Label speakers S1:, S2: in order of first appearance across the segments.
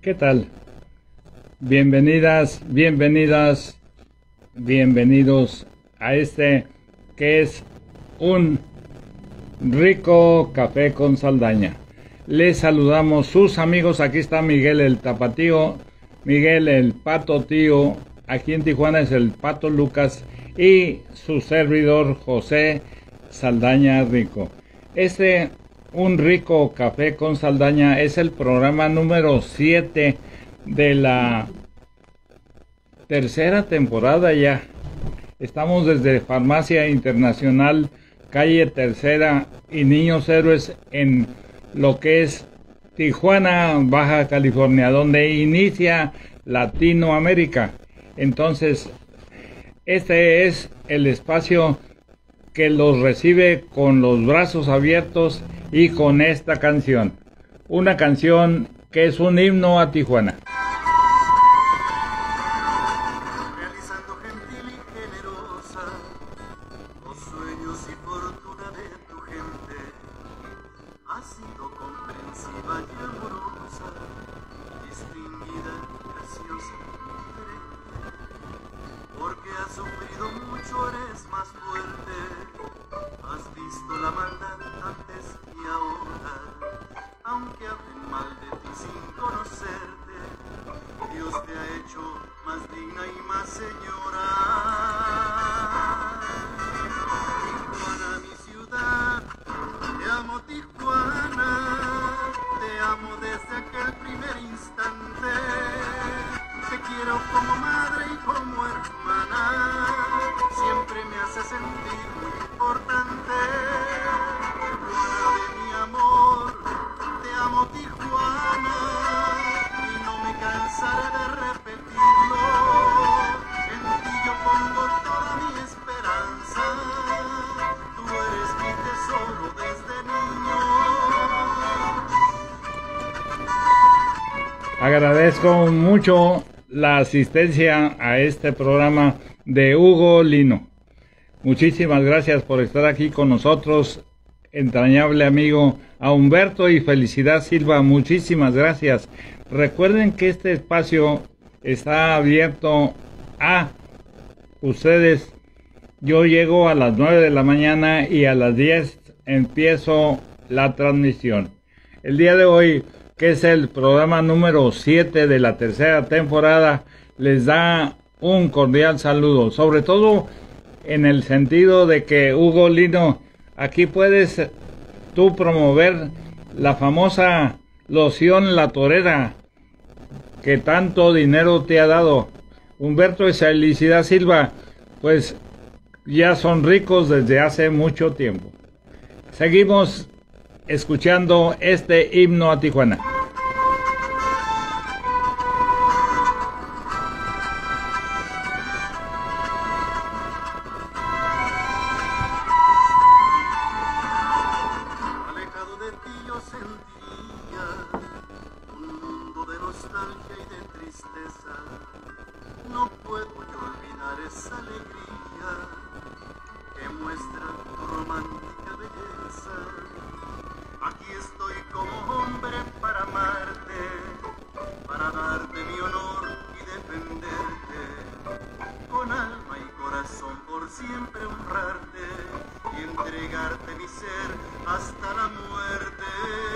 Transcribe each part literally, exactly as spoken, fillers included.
S1: ¿Qué tal? Bienvenidas, bienvenidas, bienvenidos a este que es un rico café con Saldaña. Les saludamos sus amigos, aquí está Miguel el Tapatío, Miguel el Pato Tío, aquí en Tijuana es el Pato Lucas y su servidor José Saldaña Rico. Este Un Rico Café con Saldaña es el programa número siete de la tercera temporada ya. Estamos desde Farmacia Internacional, calle Tercera y Niños Héroes en lo que es Tijuana, Baja California, donde inicia Latinoamérica. Entonces, este es el espacio que los recibe con los brazos abiertos y con esta canción, una canción que es un himno a Tijuana.
S2: Realizando gentil y generosa los sueños y fortuna de tu gente, has sido comprensiva y amorosa, distinguida, graciosa y diferente, porque has sufrido mucho, eres más fuerte, has visto la maldad antes y ahora, aunque hablen mal de ti sin conocerte, Dios te ha hecho más digna y más señora. Tijuana, mi ciudad, te amo Tijuana, te amo desde aquel primer instante, te quiero como madre y como hermana, siempre me hace sentir muy importante. Tijuana de mi amor, te amo Tijuana, y no me cansaré de repetirlo, en ti yo pongo toda mi esperanza, tú eres mi tesoro desde niño.
S1: Agradezco mucho la asistencia a este programa de Hugo Lino. Muchísimas gracias por estar aquí con nosotros, entrañable amigo. A Humberto y Felicidad Silva, muchísimas gracias. Recuerden que este espacio está abierto a ustedes. Yo llego a las nueve de la mañana y a las diez empiezo la transmisión. El día de hoy, que es el programa número siete de la tercera temporada, les da un cordial saludo, sobre todo en el sentido de que, Hugo Lino, aquí puedes tú promover la famosa loción La Torera, que tanto dinero te ha dado. Humberto y Felicidad Silva, pues ya son ricos desde hace mucho tiempo. Seguimos escuchando este himno a Tijuana.
S2: Alejado de ti yo sentiría un mundo de nostalgia y de tristeza. No puedo yo olvidar esa alegría que muestra tu romántica belleza. Aquí estoy como hombre para amarte, para darte mi honor y defenderte, con alma y corazón por siempre honrarte y entregarte mi ser hasta la muerte.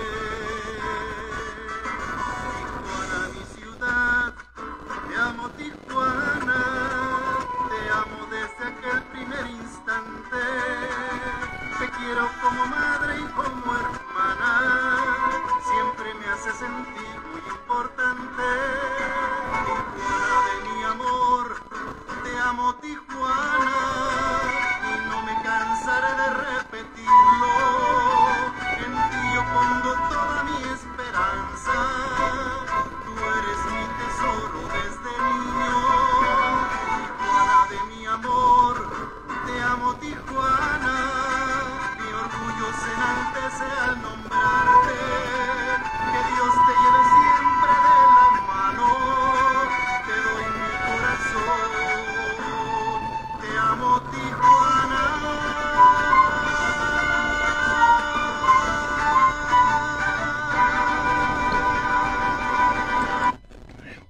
S2: Tijuana, mi ciudad, te amo Tijuana, te amo desde aquel primer instante, te quiero como madre y como hermana, siempre me hace sentir muy importante. Tijuana de mi amor, te amo Tijuana, y no me cansaré de repetirlo, en ti yo pongo toda mi esperanza, tú eres mi tesoro desde niño. Tijuana de mi amor, te amo Tijuana, mi orgullo se enaltece al nombrarte, que Dios te lleve siempre de la mano, te doy mi corazón, te amo Tijuana.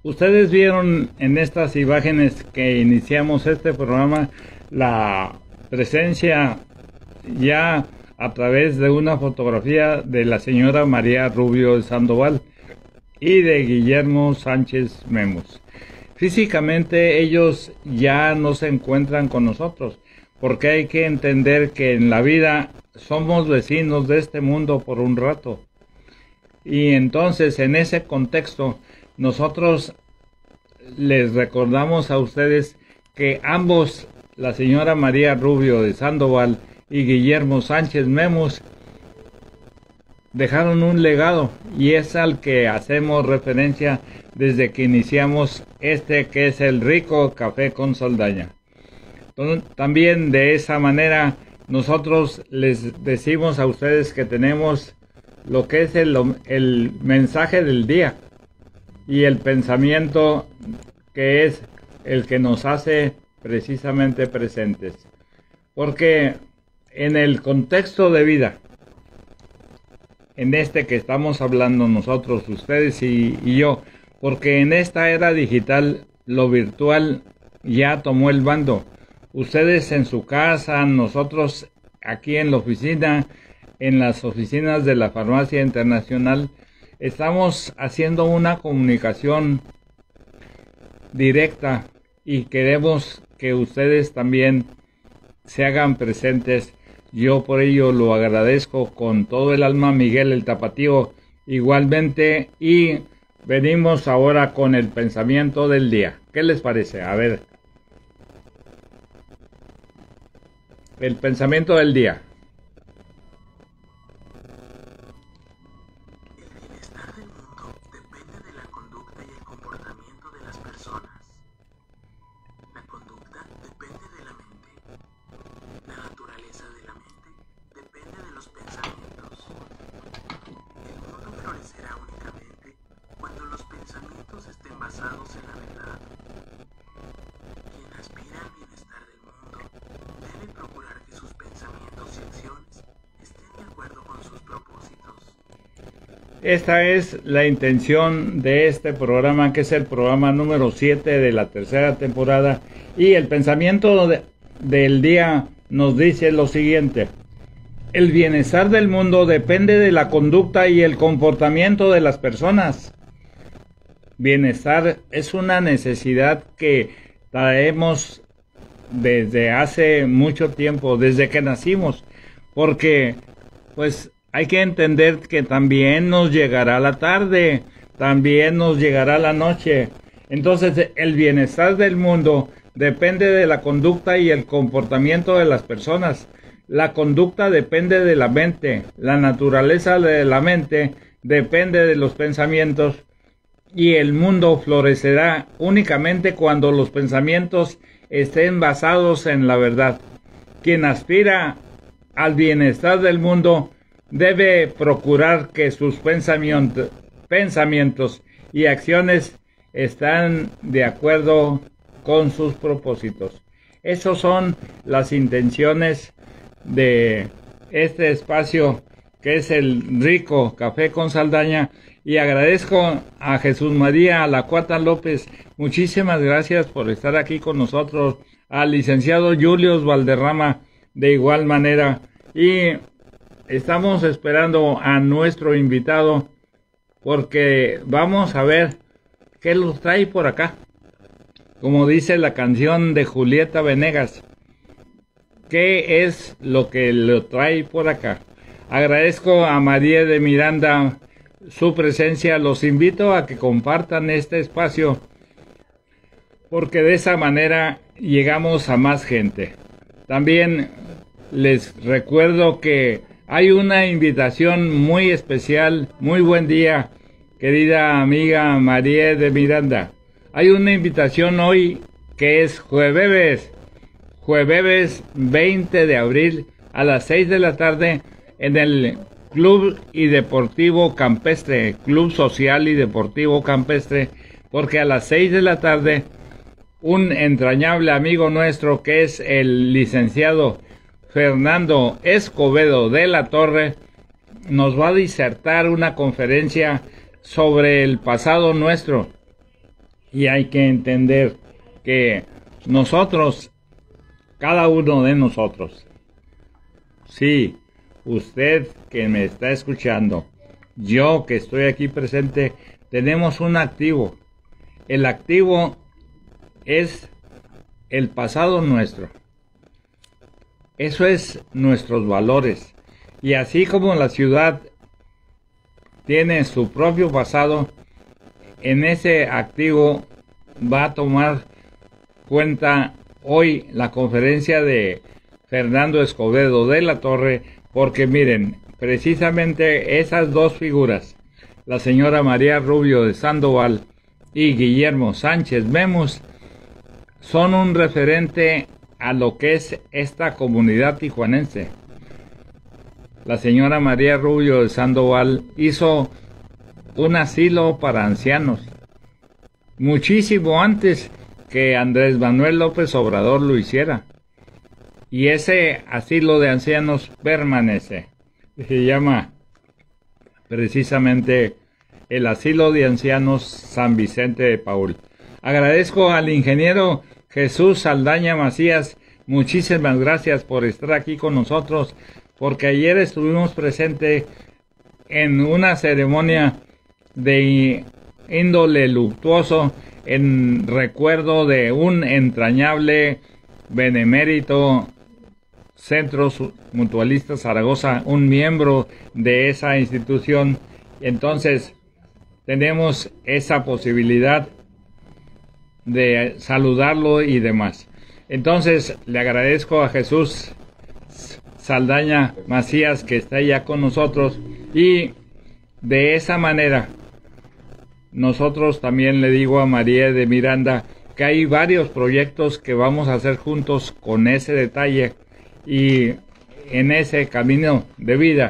S1: Ustedes vieron en estas imágenes que iniciamos este programa la presencia ya a través de una fotografía de la señora María Rubio de Sandoval y de Guillermo Sánchez Memos. Físicamente ellos ya no se encuentran con nosotros, porque hay que entender que en la vida somos vecinos de este mundo por un rato. Y entonces en ese contexto nosotros les recordamos a ustedes que ambos, la señora María Rubio de Sandoval y Guillermo Sánchez Memos, dejaron un legado, y es al que hacemos referencia desde que iniciamos este que es el rico café con Saldaña. También de esa manera nosotros les decimos a ustedes que tenemos lo que es el, el mensaje del día y el pensamiento que es el que nos hace precisamente presentes. Porque en el contexto de vida, en este que estamos hablando nosotros, ustedes y, y yo, porque en esta era digital lo virtual ya tomó el bando. Ustedes en su casa, nosotros aquí en la oficina, en las oficinas de la Farmacia Internacional, estamos haciendo una comunicación directa y queremos que ustedes también se hagan presentes. Yo por ello lo agradezco con todo el alma, Miguel el Tapatío igualmente, y venimos ahora con el pensamiento del día. ¿Qué les parece? A ver, el pensamiento del día.
S2: El bienestar del mundo depende de la conducta y el comportamiento de las personas. La conducta depende de la mente. La naturaleza de la mente depende de los pensamientos. El mundo florecerá únicamente cuando los pensamientos estén basados en la verdad. Quien aspira al bienestar del mundo debe procurar que sus pensamientos y acciones estén de acuerdo con sus propósitos.
S1: Esta es la intención de este programa, que es el programa número siete de la tercera temporada, y el pensamiento de, del día nos dice lo siguiente: el bienestar del mundo depende de la conducta y el comportamiento de las personas. Bienestar es una necesidad que traemos desde hace mucho tiempo, desde que nacimos, porque pues hay que entender que también nos llegará la tarde, también nos llegará la noche. Entonces el bienestar del mundo depende de la conducta y el comportamiento de las personas. La conducta depende de la mente, la naturaleza de la mente depende de los pensamientos, y el mundo florecerá únicamente cuando los pensamientos estén basados en la verdad. Quien aspira al bienestar del mundo debe procurar que sus pensamientos, pensamientos y acciones están de acuerdo con sus propósitos. Esas son las intenciones de este espacio que es el rico café con Saldaña, y agradezco a Jesús María Alacuata López. Muchísimas gracias por estar aquí con nosotros, al licenciado Julius Valderrama de igual manera, y estamos esperando a nuestro invitado porque vamos a ver qué los trae por acá. Como dice la canción de Julieta Venegas, ¿qué es lo que lo trae por acá? Agradezco a María de Miranda su presencia. Los invito a que compartan este espacio, porque de esa manera llegamos a más gente. También les recuerdo que hay una invitación muy especial. Muy buen día, querida amiga María de Miranda. Hay una invitación hoy que es jueves, jueves veinte de abril a las seis de la tarde en el Club y Deportivo Campestre, Club Social y Deportivo Campestre, porque a las seis de la tarde un entrañable amigo nuestro, que es el licenciado Fernando Escobedo de la Torre, nos va a disertar una conferencia sobre el pasado nuestro. Y hay que entender que nosotros, cada uno de nosotros, sí, usted que me está escuchando, yo que estoy aquí presente, tenemos un activo. El activo es el pasado nuestro. Eso es nuestros valores. Y así como la ciudad tiene su propio pasado, en ese activo va a tomar cuenta hoy la conferencia de Fernando Escobedo de la Torre, porque miren, precisamente esas dos figuras, la señora María Rubio de Sandoval y Guillermo Sánchez Memus, son un referente a lo que es esta comunidad tijuanense. La señora María Rubio de Sandoval hizo un asilo para ancianos, muchísimo antes que Andrés Manuel López Obrador lo hiciera. Y ese asilo de ancianos permanece. Se llama precisamente el Asilo de Ancianos San Vicente de Paúl. Agradezco al ingeniero Jesús Saldaña Macías, muchísimas gracias por estar aquí con nosotros, porque ayer estuvimos presentes en una ceremonia de índole luctuoso en recuerdo de un entrañable benemérito Centro Mutualista Zaragoza, un miembro de esa institución. Entonces tenemos esa posibilidad de saludarlo y demás. Entonces le agradezco a Jesús Saldaña Macías que está ya con nosotros, y de esa manera nosotros también le digo a María de Miranda que hay varios proyectos que vamos a hacer juntos con ese detalle y en ese camino de vida.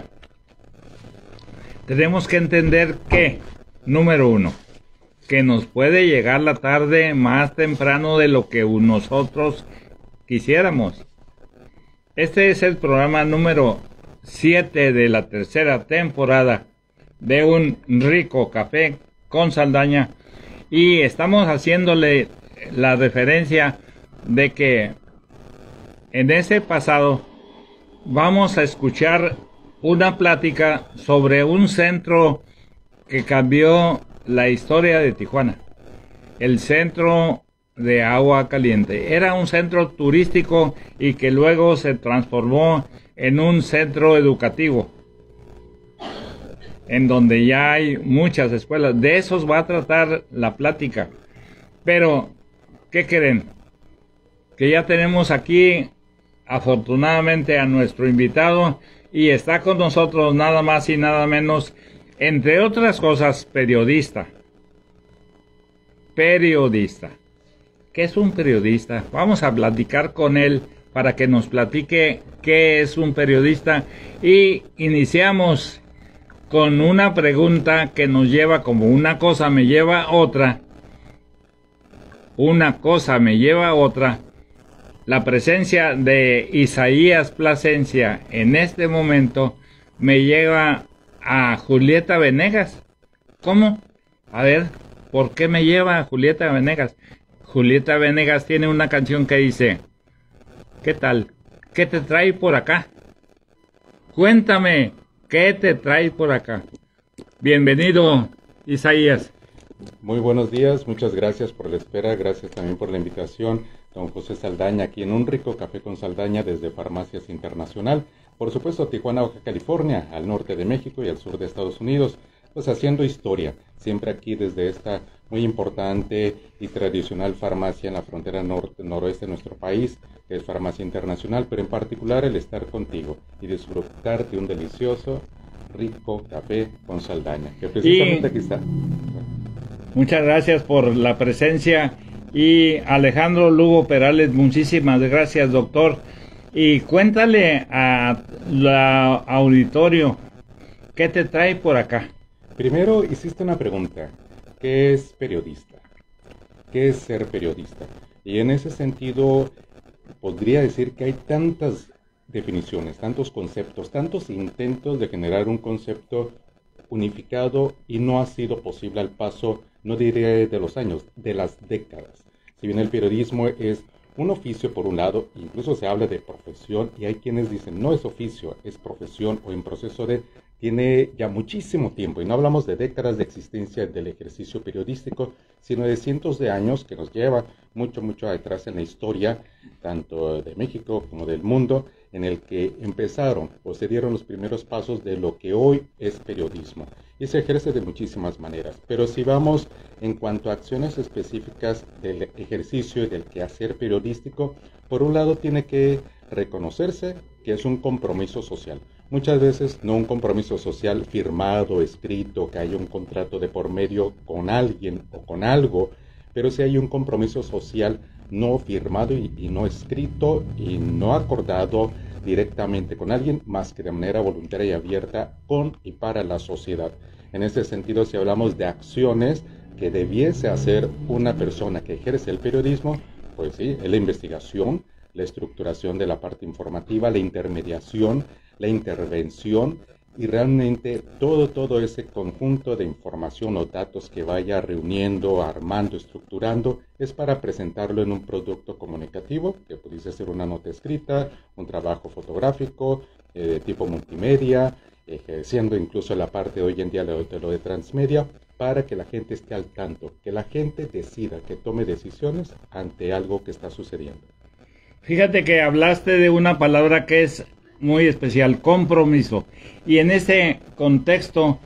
S1: Tenemos que entender que, número uno, que nos puede llegar la tarde más temprano de lo que nosotros quisiéramos. Este es el programa número siete de la tercera temporada de Un Rico Café con Saldaña, y estamos haciéndole la referencia de que en ese pasado vamos a escuchar una plática sobre un centro que cambió la historia de Tijuana, el Centro de Agua Caliente. Era un centro turístico y que luego se transformó en un centro educativo, en donde ya hay muchas escuelas. De esos va a tratar la plática. Pero, ¿qué creen? Que ya tenemos aquí, afortunadamente, a nuestro invitado, y está con nosotros nada más y nada menos, entre otras cosas, periodista. Periodista. ¿Qué es un periodista? Vamos a platicar con él para que nos platique qué es un periodista, y iniciamos con una pregunta que nos lleva, como una cosa me lleva a otra, una cosa me lleva a otra, la presencia de Isaías Plasencia en este momento me lleva a Julieta Venegas. ¿Cómo? A ver, ¿por qué me lleva a Julieta Venegas? Julieta Venegas tiene una canción que dice: ¿qué tal? ¿Qué te trae por acá? Cuéntame, ¿qué te trae por acá? Bienvenido, Isaías.
S3: Muy buenos días, muchas gracias por la espera, gracias también por la invitación, don José Saldaña, aquí en Un Rico Café con Saldaña desde Farmacias Internacional, por supuesto Tijuana, Baja California, al norte de México y al sur de Estados Unidos, pues haciendo historia, siempre aquí desde esta muy importante y tradicional farmacia en la frontera norte, noroeste de nuestro país, que es Farmacia Internacional, pero en particular el estar contigo y disfrutar de un delicioso, rico café con Saldaña, que precisamente y... aquí está.
S1: Muchas gracias por la presencia. Y Alejandro Lugo Perales, muchísimas gracias, doctor. Y cuéntale a la auditorio, ¿qué te trae por acá?
S3: Primero hiciste una pregunta, ¿qué es periodista? ¿Qué es ser periodista? Y en ese sentido podría decir que hay tantas definiciones, tantos conceptos, tantos intentos de generar un concepto unificado, y no ha sido posible al paso no diré de los años, de las décadas. Si bien el periodismo es un oficio por un lado, incluso se habla de profesión y hay quienes dicen no es oficio, es profesión o en proceso de, tiene ya muchísimo tiempo y no hablamos de décadas de existencia del ejercicio periodístico, sino de cientos de años que nos lleva mucho, mucho atrás en la historia, tanto de México como del mundo, en el que empezaron o se dieron los primeros pasos de lo que hoy es periodismo. Y se ejerce de muchísimas maneras, pero si vamos en cuanto a acciones específicas del ejercicio y del quehacer periodístico, por un lado tiene que reconocerse que es un compromiso social. Muchas veces no un compromiso social firmado, escrito, que haya un contrato de por medio con alguien o con algo, pero sí hay un compromiso social no firmado y, y no escrito y no acordado directamente con alguien, más que de manera voluntaria y abierta con y para la sociedad. En ese sentido, si hablamos de acciones que debiese hacer una persona que ejerce el periodismo, pues sí, es la investigación, la estructuración de la parte informativa, la intermediación, la intervención y realmente todo, todo ese conjunto de información o datos que vaya reuniendo, armando, estructurando, es para presentarlo en un producto comunicativo, que pudiese ser una nota escrita, un trabajo fotográfico, eh, de tipo multimedia, ejerciendo incluso la parte hoy en día de lo de transmedia, para que la gente esté al tanto, que la gente decida, que tome decisiones ante algo que está sucediendo.
S1: Fíjate que hablaste de una palabra que es muy especial, compromiso. Y en ese contexto,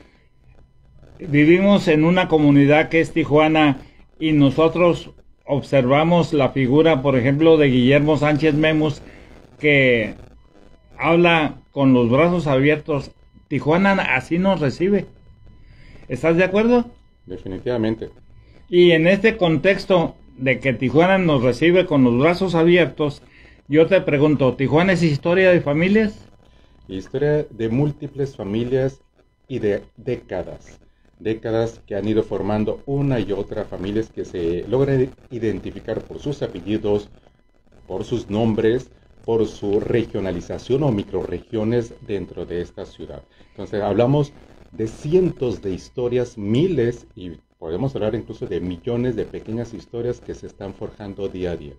S1: vivimos en una comunidad que es Tijuana y nosotros observamos la figura, por ejemplo, de Guillermo Sánchez Memus, que habla con los brazos abiertos. Tijuana así nos recibe. ¿Estás de acuerdo?
S3: Definitivamente.
S1: Y en este contexto de que Tijuana nos recibe con los brazos abiertos, yo te pregunto, ¿Tijuana es historia de familias?
S3: Historia de múltiples familias y de décadas. Décadas que han ido formando una y otra familias que se logran identificar por sus apellidos, por sus nombres, por su regionalización o microrregiones dentro de esta ciudad. Entonces hablamos de cientos de historias, miles y podemos hablar incluso de millones de pequeñas historias que se están forjando día a día.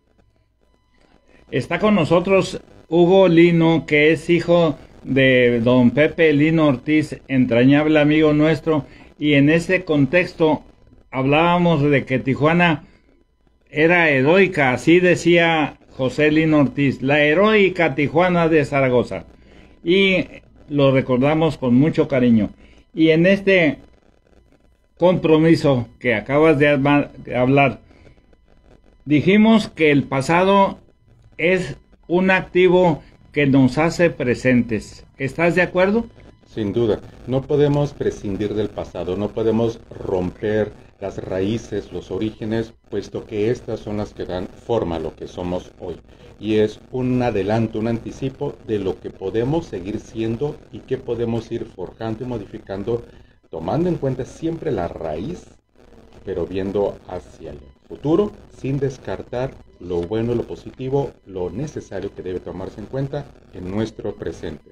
S1: Está con nosotros Hugo Lino, que es hijo de don Pepe Lino Ortiz, entrañable amigo nuestro, y en ese contexto hablábamos de que Tijuana era heroica, así decía José Lino Ortiz, la heroica Tijuana de Zaragoza, y lo recordamos con mucho cariño. Y en este compromiso que acabas de hablar, dijimos que el pasado es un activo que nos hace presentes. ¿Estás de acuerdo?
S3: Sin duda, no podemos prescindir del pasado, no podemos romper las raíces, los orígenes, puesto que estas son las que dan forma a lo que somos hoy. Y es un adelanto, un anticipo de lo que podemos seguir siendo y que podemos ir forjando y modificando, tomando en cuenta siempre la raíz, pero viendo hacia el futuro, sin descartar lo bueno, lo positivo, lo necesario que debe tomarse en cuenta en nuestro presente.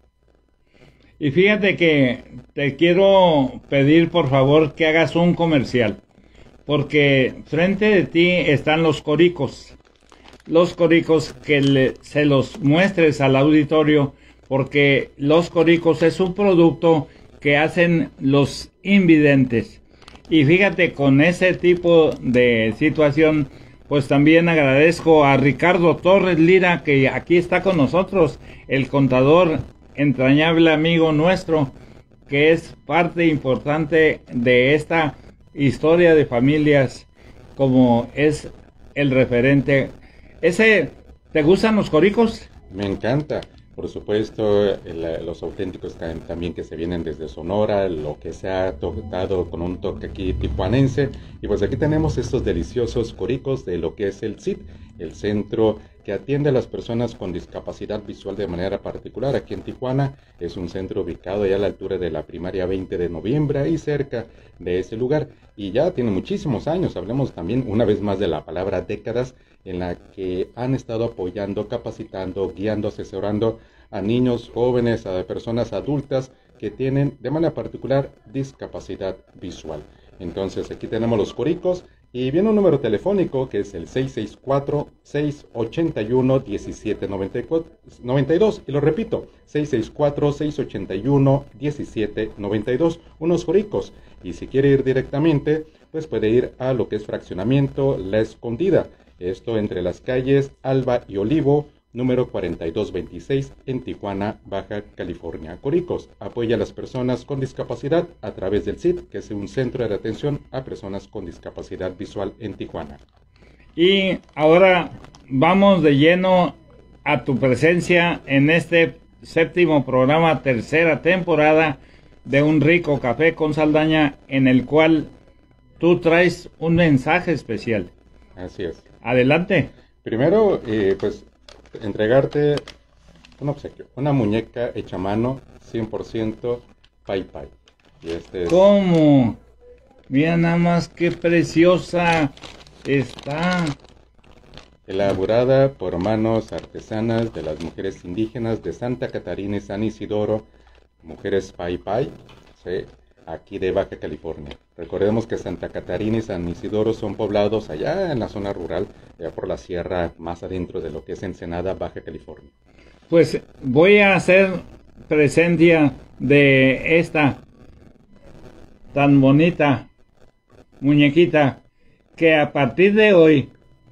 S1: Y fíjate que te quiero pedir por favor que hagas un comercial, porque frente de ti están los coricos, los coricos que le, se los muestres al auditorio, porque los coricos es un producto que hacen los invidentes. Y fíjate, con ese tipo de situación, pues también agradezco a Ricardo Torres Lira, que aquí está con nosotros, el contador, entrañable amigo nuestro, que es parte importante de esta historia de familias, como es el referente. Ese, ¿te gustan los coricos?
S3: Me encanta. Por supuesto, el, los auténticos también que se vienen desde Sonora, lo que se ha tocado con un toque aquí tijuanense. Y pues aquí tenemos estos deliciosos coricos de lo que es el C I D, el centro que atiende a las personas con discapacidad visual de manera particular. Aquí en Tijuana es un centro ubicado allá a la altura de la primaria veinte de noviembre, ahí cerca de ese lugar. Y ya tiene muchísimos años, hablemos también una vez más de la palabra décadas, en la que han estado apoyando, capacitando, guiando, asesorando a niños, jóvenes, a personas adultas que tienen de manera particular discapacidad visual. Entonces aquí tenemos los Joricos y viene un número telefónico que es el seis seis cuatro, seis ocho uno, uno siete nueve dos, y lo repito, seis seis cuatro, seis ocho uno, uno siete nueve dos, unos Joricos. Y si quiere ir directamente, pues puede ir a lo que es Fraccionamiento La Escondida, esto entre las calles Alba y Olivo, número cuarenta y dos veintiséis, en Tijuana, Baja California. Joricos apoya a las personas con discapacidad a través del C I D, que es un centro de atención a personas con discapacidad visual en Tijuana.
S1: Y ahora vamos de lleno a tu presencia en este séptimo programa, tercera temporada de Un Rico Café con Saldaña, en el cual tú traes un mensaje especial.
S3: Así es.
S1: Adelante.
S3: Primero, eh, pues, entregarte un obsequio, una muñeca hecha a mano, cien por ciento Pai Pai. Y este es...
S1: ¿Cómo? Mira nada más qué preciosa está.
S3: Elaborada por manos artesanas de las mujeres indígenas de Santa Catarina y San Isidoro, mujeres Pai Pai, ¿sí?, aquí de Baja California. Recordemos que Santa Catarina y San Isidoro son poblados allá en la zona rural, allá por la sierra, más adentro de lo que es Ensenada, Baja California.
S1: Pues voy a hacer presencia de esta tan bonita muñequita que a partir de hoy,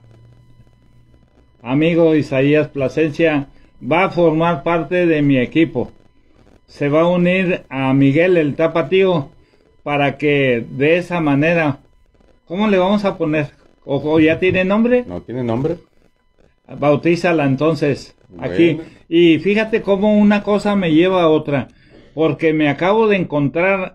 S1: amigo Isaías Plasencia, va a formar parte de mi equipo. Se va a unir a Miguel el Tapatío para que de esa manera, ¿cómo le vamos a poner? ¿O ya tiene nombre?
S3: ¿No tiene nombre?
S1: Bautízala entonces,
S3: Bueno.
S1: aquí. Y fíjate cómo una cosa me lleva a otra, porque me acabo de encontrar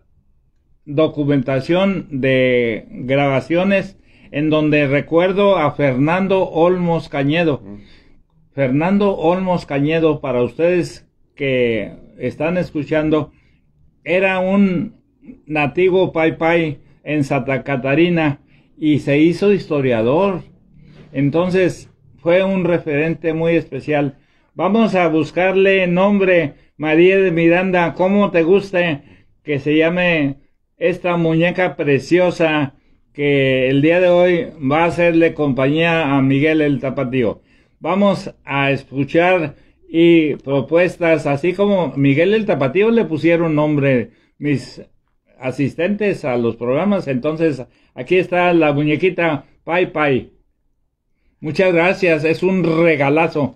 S1: documentación de grabaciones en donde recuerdo a Fernando Olmos Cañedo. Mm. Fernando Olmos Cañedo, para ustedes que están escuchando, era un nativo Pai Pai en Santa Catarina y se hizo historiador. Entonces fue un referente muy especial. Vamos a buscarle nombre, María de Miranda. ¿Cómo te guste que se llame esta muñeca preciosa que el día de hoy va a hacerle compañía a Miguel el Tapatío? Vamos a escuchar y propuestas, así como Miguel el Tapatío le pusieron nombre mis asistentes a los programas. Entonces aquí está la muñequita Pai Pai. Muchas gracias, es un regalazo.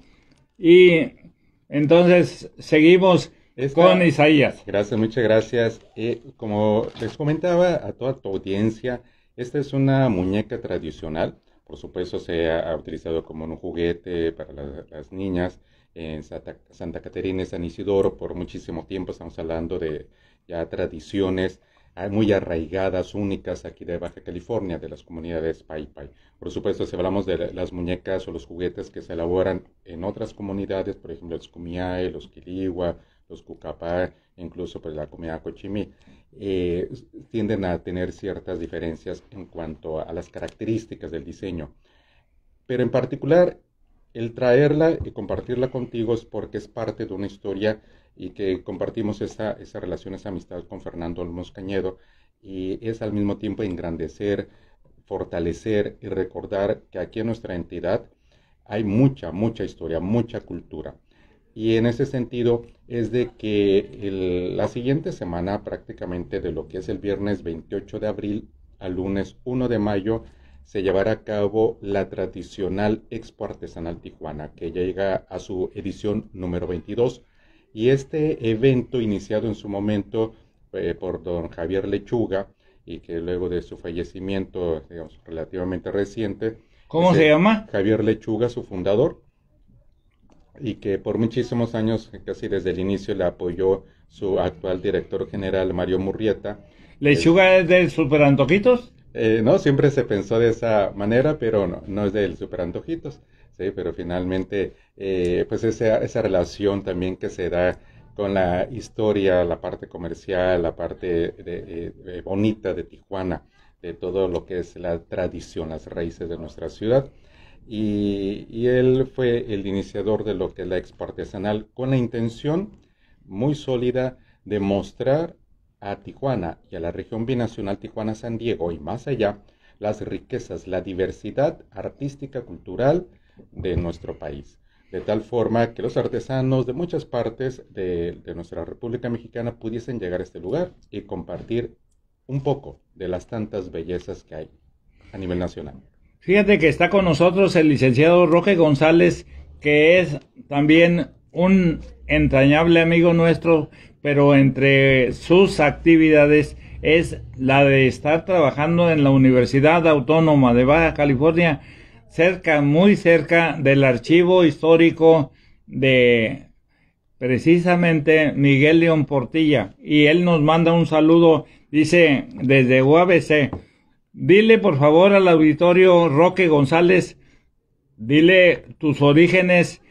S1: Y entonces seguimos Esta, con Isaías.
S3: Gracias, muchas gracias. Eh, como les comentaba a toda tu audiencia, esta es una muñeca tradicional. Por supuesto se ha, ha utilizado como un juguete para la, las niñas en Santa, Santa Catarina y San Isidoro por muchísimo tiempo. Estamos hablando de ya tradiciones muy arraigadas, únicas aquí de Baja California, de las comunidades Pai Pai. Por supuesto, si hablamos de las muñecas o los juguetes que se elaboran en otras comunidades, por ejemplo, los Kumiai, los Quiligua, los Cucapá, incluso pues la comunidad Cochimí, eh, tienden a tener ciertas diferencias en cuanto a las características del diseño. Pero en particular, el traerla y compartirla contigo es porque es parte de una historia y que compartimos esa, esa relación, esa amistad con Fernando Olmos Cañedo, y es al mismo tiempo engrandecer, fortalecer y recordar que aquí en nuestra entidad hay mucha, mucha historia, mucha cultura. Y en ese sentido es de que el, la siguiente semana, prácticamente de lo que es el viernes veintiocho de abril al lunes uno de mayo, se llevará a cabo la tradicional Expo Artesanal Tijuana, que llega a su edición número veintidós. Y este evento, iniciado en su momento eh, por don Javier Lechuga, y que luego de su fallecimiento, digamos, relativamente reciente.
S1: ¿Cómo se llama?
S3: Javier Lechuga, su fundador, y que por muchísimos años, casi desde el inicio, le apoyó su actual director general, Mario Murrieta.
S1: ¿Lechuga es, es del Super Antojitos?
S3: Eh, no, siempre se pensó de esa manera, pero no, no es del Super Antojitos. Sí, pero finalmente, eh, pues esa, esa relación también que se da con la historia, la parte comercial, la parte de, de, bonita de Tijuana, de todo lo que es la tradición, las raíces de nuestra ciudad. Y, y él fue el iniciador de lo que es la Expo Artesanal, con la intención muy sólida de mostrar a Tijuana y a la región binacional Tijuana-San Diego y más allá las riquezas, la diversidad artística, cultural de nuestro país. De tal forma que los artesanos de muchas partes de, de nuestra República Mexicana pudiesen llegar a este lugar y compartir un poco de las tantas bellezas que hay a nivel nacional.
S1: Fíjate que está con nosotros el licenciado Roque González, que es también un entrañable amigo nuestro, pero entre sus actividades es la de estar trabajando en la Universidad Autónoma de Baja California, cerca, muy cerca del archivo histórico de precisamente Miguel León Portilla. Y él nos manda un saludo, dice, desde U A B C. Dile por favor al auditorio Roque González, dile tus orígenes,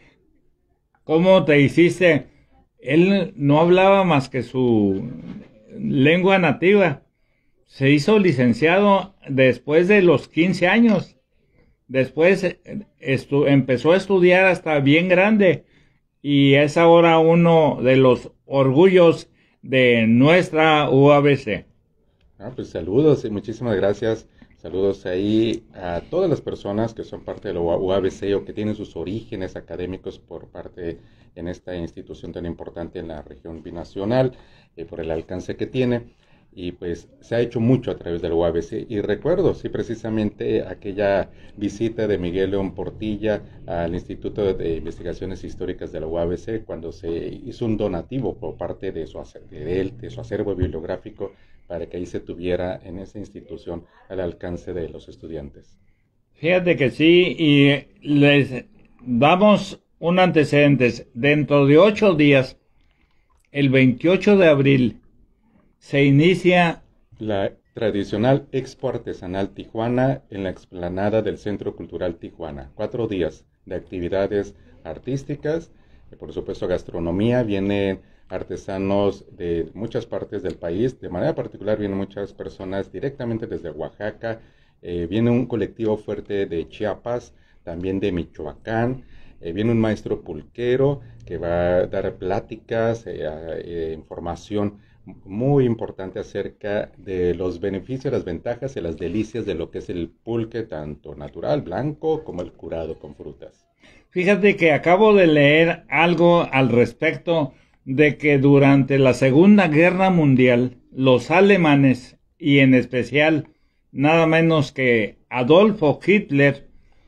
S1: cómo te hiciste. Él no hablaba más que su lengua nativa. Se hizo licenciado después de los quince años. Después estu- empezó a estudiar hasta bien grande y es ahora uno de los orgullos de nuestra U A B C.
S3: Ah, pues saludos y muchísimas gracias. Saludos ahí a todas las personas que son parte de la U A B C o que tienen sus orígenes académicos por parte en esta institución tan importante en la región binacional, eh, por el alcance que tiene. Y pues se ha hecho mucho a través de la U A B C. Y recuerdo, sí, precisamente aquella visita de Miguel León Portilla al Instituto de Investigaciones Históricas de la U A B C, cuando se hizo un donativo por parte de, su, de él, de su acervo bibliográfico, para que ahí se tuviera en esa institución al alcance de los estudiantes.
S1: Fíjate que sí, y les damos un antecedente. Dentro de ocho días, el veintiocho de abril, se inicia
S3: la tradicional Expo Artesanal Tijuana en la explanada del Centro Cultural Tijuana. Cuatro días de actividades artísticas, y por supuesto gastronomía. Vienen artesanos de muchas partes del país, de manera particular vienen muchas personas directamente desde Oaxaca, eh, viene un colectivo fuerte de Chiapas, también de Michoacán, eh, viene un maestro pulquero que va a dar pláticas, eh, eh, información muy importante acerca de los beneficios, las ventajas y las delicias de lo que es el pulque, tanto natural, blanco, como el curado con frutas.
S1: Fíjate que acabo de leer algo al respecto de que durante la Segunda Guerra Mundial, los alemanes, y en especial nada menos que Adolfo Hitler,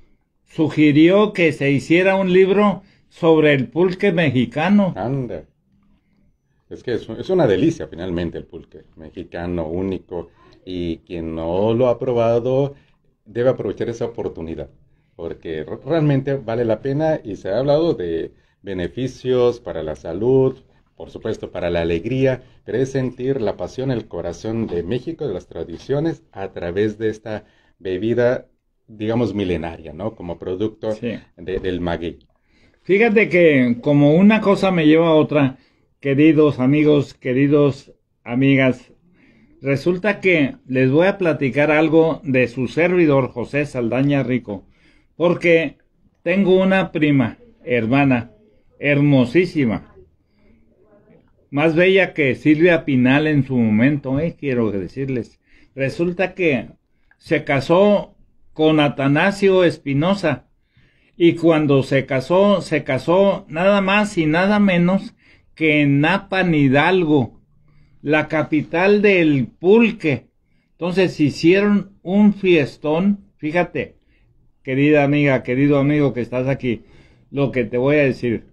S1: sugirió que se hiciera un libro sobre el pulque mexicano.
S3: Anda. Es que es, es una delicia finalmente el pulque mexicano, único, y quien no lo ha probado debe aprovechar esa oportunidad, porque realmente vale la pena y se ha hablado de beneficios para la salud, por supuesto para la alegría, pero es sentir la pasión, el corazón de México, de las tradiciones, a través de esta bebida, digamos, milenaria, ¿no? Como producto sí. de, del maguey.
S1: Fíjate que como una cosa me lleva a otra, queridos amigos, queridos amigas, resulta que les voy a platicar algo de su servidor José Saldaña Rico, porque tengo una prima, hermana, hermosísima, más bella que Silvia Pinal en su momento, eh, quiero decirles. Resulta que se casó con Atanasio Espinosa, y cuando se casó, se casó nada más y nada menos que en Napan, Hidalgo, la capital del pulque. Entonces hicieron un fiestón. Fíjate, querida amiga, querido amigo que estás aquí, lo que te voy a decir.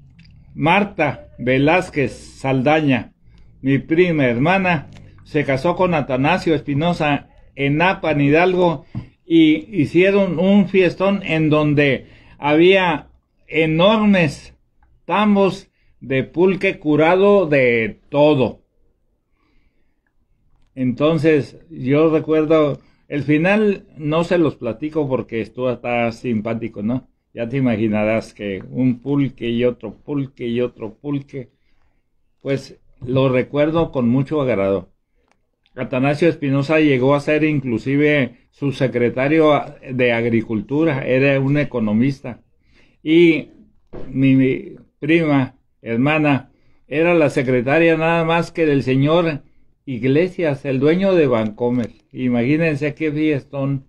S1: Marta Velázquez Saldaña, mi prima hermana, se casó con Atanasio Espinosa en Napan, Hidalgo, y hicieron un fiestón en donde había enormes tambos de pulque curado de todo. Entonces, yo recuerdo, el final no se los platico porque esto está simpático, ¿no? Ya te imaginarás que un pulque y otro pulque y otro pulque, pues lo recuerdo con mucho agrado. Atanasio Espinosa llegó a ser inclusive su secretario de Agricultura, era un economista. Y mi, mi prima, hermana, era la secretaria nada más que del señor Iglesias, el dueño de Vancomer. Imagínense qué fiestón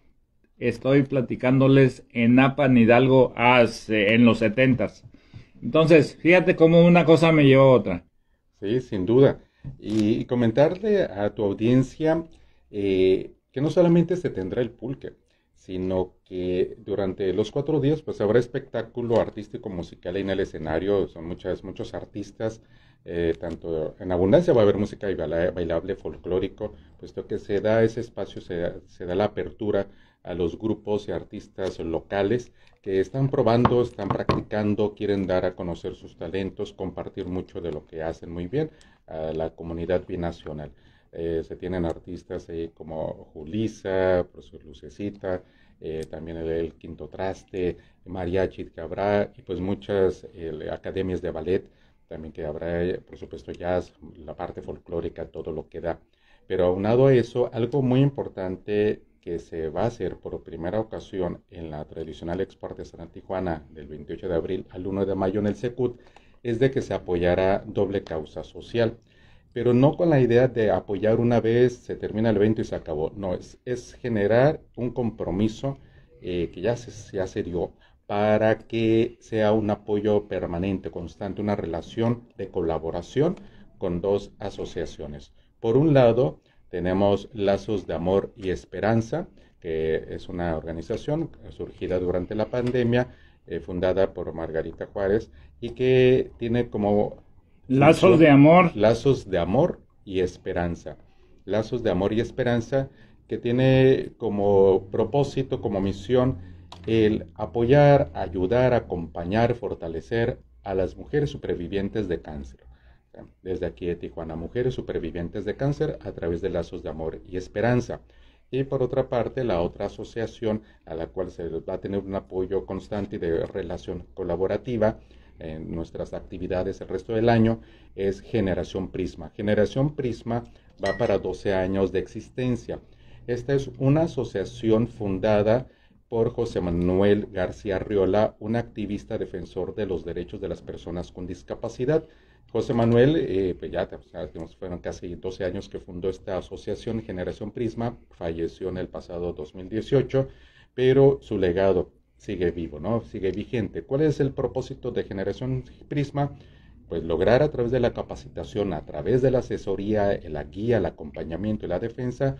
S1: estoy platicándoles en Apan, Hidalgo, hace, en los setentas. Entonces, fíjate cómo una cosa me llevó a otra.
S3: Sí, sin duda. Y, y comentarle a tu audiencia eh, que no solamente se tendrá el pulque, sino que durante los cuatro días pues habrá espectáculo artístico musical en el escenario. Son muchas, muchos artistas, eh, tanto en abundancia va a haber música y baila, bailable folclórico, puesto que se da ese espacio, se, se da la apertura a los grupos y artistas locales que están probando, están practicando, quieren dar a conocer sus talentos, compartir mucho de lo que hacen muy bien a la comunidad binacional. Eh, se tienen artistas eh, como Julisa, profesor Lucecita, eh, también el, el Quinto Traste, Mariachi que habrá, y pues muchas eh, academias de ballet, también que habrá, por supuesto, jazz, la parte folclórica, todo lo que da. Pero aunado a eso, algo muy importante que se va a hacer por primera ocasión en la tradicional Expo Artesanal Tijuana del veintiocho de abril al uno de mayo en el Secut, es de que se apoyará doble causa social. Pero no con la idea de apoyar una vez, se termina el evento y se acabó. No, es, es generar un compromiso eh, que ya se, ya se dio para que sea un apoyo permanente, constante, una relación de colaboración con dos asociaciones. Por un lado, tenemos Lazos de Amor y Esperanza, que es una organización surgida durante la pandemia, eh, fundada por Margarita Juárez, y que tiene como
S1: Lazos de amor.
S3: Lazos de amor y esperanza. Lazos de amor y esperanza que tiene como propósito, como misión, el apoyar, ayudar, acompañar, fortalecer a las mujeres supervivientes de cáncer. Desde aquí de Tijuana, mujeres supervivientes de cáncer a través de Lazos de Amor y Esperanza. Y por otra parte, la otra asociación a la cual se va a tener un apoyo constante y de relación colaborativa en nuestras actividades el resto del año es Generación Prisma. Generación Prisma va para doce años de existencia. Esta es una asociación fundada por José Manuel García Arriola, un activista defensor de los derechos de las personas con discapacidad. José Manuel, eh, pues ya, ya fueron casi doce años que fundó esta asociación Generación Prisma, falleció en el pasado dos mil dieciocho, pero su legado sigue vivo, ¿no? Sigue vigente. ¿Cuál es el propósito de Generación Prisma? Pues lograr a través de la capacitación, a través de la asesoría, la guía, el acompañamiento y la defensa.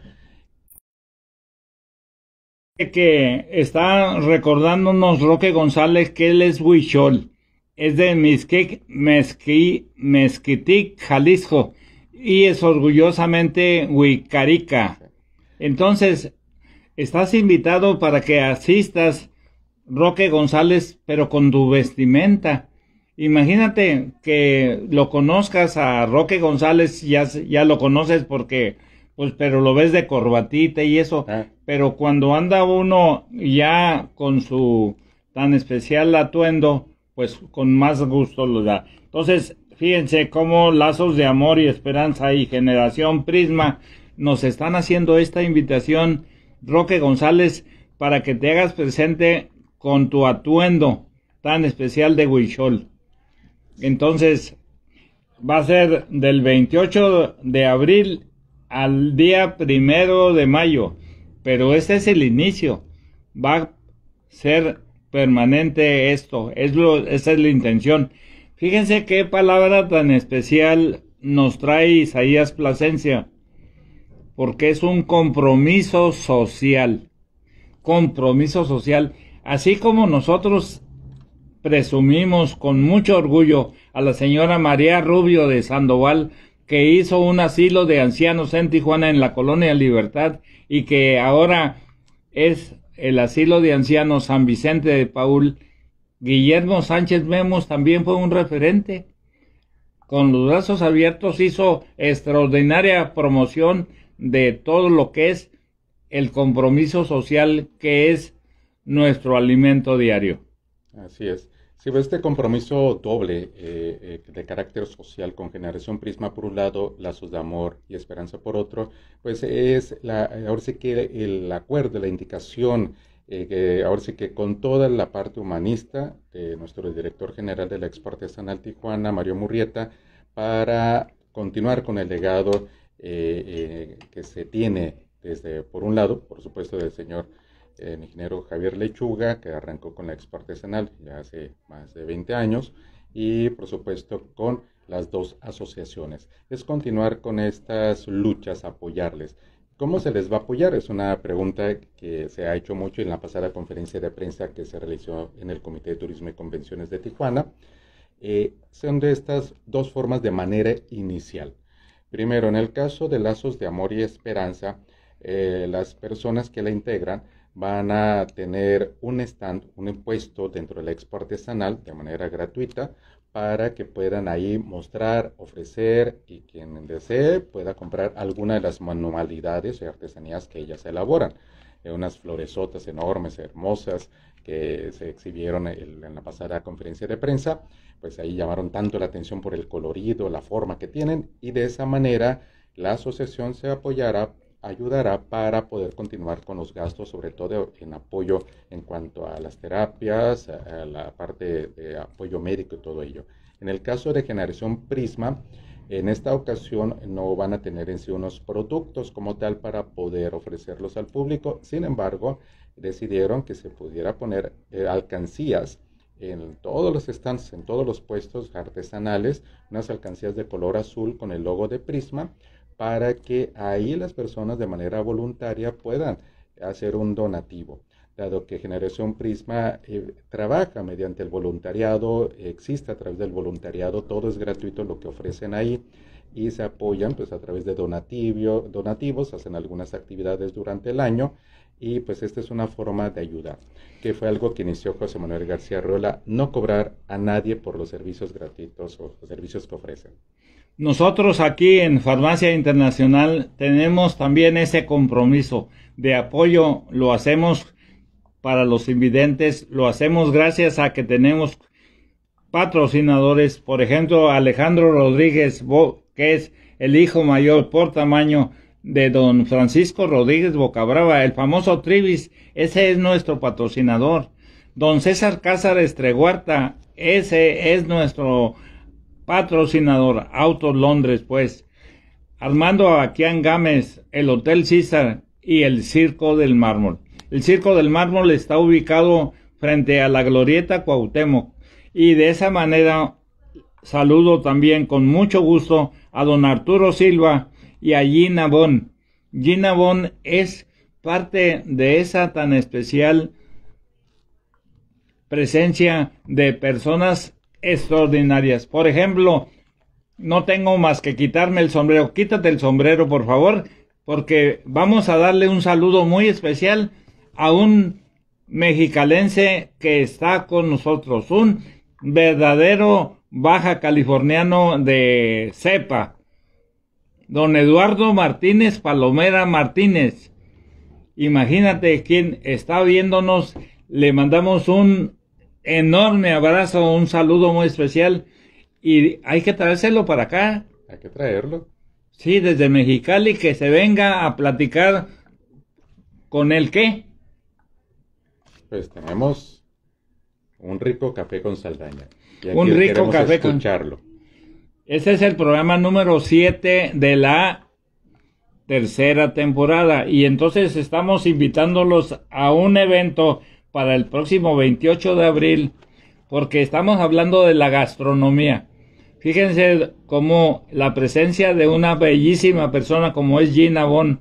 S1: Que está recordándonos Roque González que él es huichol, es de Mixquic, Mezqui, Mezquitic, Jalisco, y es orgullosamente huicarica. Entonces, estás invitado para que asistas, Roque González, pero con tu vestimenta. Imagínate que lo conozcas a Roque González, ya, ya lo conoces porque, pues, pero lo ves de corbatita y eso, ah. Pero cuando anda uno ya con su tan especial atuendo, pues con más gusto lo da. Entonces, fíjense cómo Lazos de Amor y Esperanza y Generación Prisma nos están haciendo esta invitación, Roque González, para que te hagas presente con tu atuendo tan especial de huichol. Entonces, va a ser del veintiocho de abril al día primero de mayo, pero este es el inicio. Va a ser permanente esto, es lo, esa es la intención. Fíjense qué palabra tan especial nos trae Isaías Plasencia, porque es un compromiso social. Compromiso social. Así como nosotros presumimos con mucho orgullo a la señora María Rubio de Sandoval, que hizo un asilo de ancianos en Tijuana en la Colonia Libertad y que ahora es el asilo de ancianos San Vicente de Paúl. Guillermo Sánchez Memos también fue un referente. Con los brazos abiertos hizo extraordinaria promoción de todo lo que es el compromiso social, que es nuestro alimento diario.
S3: Así es. Sí, este compromiso doble eh, eh, de carácter social con Generación Prisma por un lado, Lazos de Amor y Esperanza por otro, pues es la, ahora sí que el acuerdo, la indicación, eh, que ahora sí que con toda la parte humanista de nuestro director general de la Expo Artesanal Tijuana, Mario Murrieta, para continuar con el legado eh, eh, que se tiene desde, por un lado, por supuesto, del señor eh, ingeniero Javier Lechuga, que arrancó con la Expo Artesanal ya hace más de veinte años, y por supuesto con las dos asociaciones. Es continuar con estas luchas, apoyarles. ¿Cómo se les va a apoyar? Es una pregunta que se ha hecho mucho en la pasada conferencia de prensa que se realizó en el Comité de Turismo y Convenciones de Tijuana. Eh, son de estas dos formas de manera inicial. Primero, en el caso de Lazos de Amor y Esperanza, eh, las personas que la integran van a tener un stand, un puesto dentro de la Expo Artesanal de manera gratuita para que puedan ahí mostrar, ofrecer y quien desee pueda comprar alguna de las manualidades y artesanías que ellas elaboran. Eh, unas floresotas enormes, hermosas, que se exhibieron el, en la pasada conferencia de prensa, pues ahí llamaron tanto la atención por el colorido, la forma que tienen, y de esa manera la asociación se apoyará, ayudará para poder continuar con los gastos, sobre todo en apoyo en cuanto a las terapias, a, a la parte de apoyo médico y todo ello. En el caso de Generación Prisma, en esta ocasión no van a tener en sí unos productos como tal para poder ofrecerlos al público. Sin embargo, decidieron que se pudiera poner eh, alcancías en todos los stands, en todos los puestos artesanales, unas alcancías de color azul con el logo de Prisma, para que ahí las personas de manera voluntaria puedan hacer un donativo. Dado que Generación Prisma eh, trabaja mediante el voluntariado, existe a través del voluntariado, todo es gratuito lo que ofrecen ahí, y se apoyan pues a través de donativo, donativos, hacen algunas actividades durante el año, y pues esta es una forma de ayudar, que fue algo que inició José Manuel García Arreola, no cobrar a nadie por los servicios gratuitos o los servicios que ofrecen.
S1: Nosotros aquí en Farmacia Internacional tenemos también ese compromiso de apoyo, lo hacemos para los invidentes, lo hacemos gracias a que tenemos patrocinadores, por ejemplo Alejandro Rodríguez, que es el hijo mayor por tamaño de don Francisco Rodríguez Bocabrava, el famoso Trivis, ese es nuestro patrocinador. Don César Cázares Treguarta, ese es nuestro patrocinador. Autos Londres, pues. Armando Aquián Gámez, el Hotel César y el Circo del Mármol. El Circo del Mármol está ubicado frente a la Glorieta Cuauhtémoc, y de esa manera saludo también con mucho gusto a don Arturo Silva y a Gina Bon. Gina Bon es parte de esa tan especial presencia de personas extraordinarias. Por ejemplo, no tengo más que quitarme el sombrero. Quítate el sombrero, por favor, porque vamos a darle un saludo muy especial a un mexicalense que está con nosotros, un verdadero baja californiano de cepa, don Eduardo Martínez Palomera Martínez. Imagínate quién está viéndonos, le mandamos un enorme abrazo, un saludo muy especial, y hay que traérselo para acá.
S3: Hay que traerlo.
S1: Sí, desde Mexicali, que se venga a platicar con él. ¿Qué?
S3: Pues tenemos un rico café con Saldaña. Y aquí
S1: un rico café
S3: escucharlo.
S1: con... Ese es el programa número siete de la tercera temporada, y entonces estamos invitándolos a un evento para el próximo veintiocho de abril, porque estamos hablando de la gastronomía. Fíjense cómo la presencia de una bellísima persona como es Gina Bon.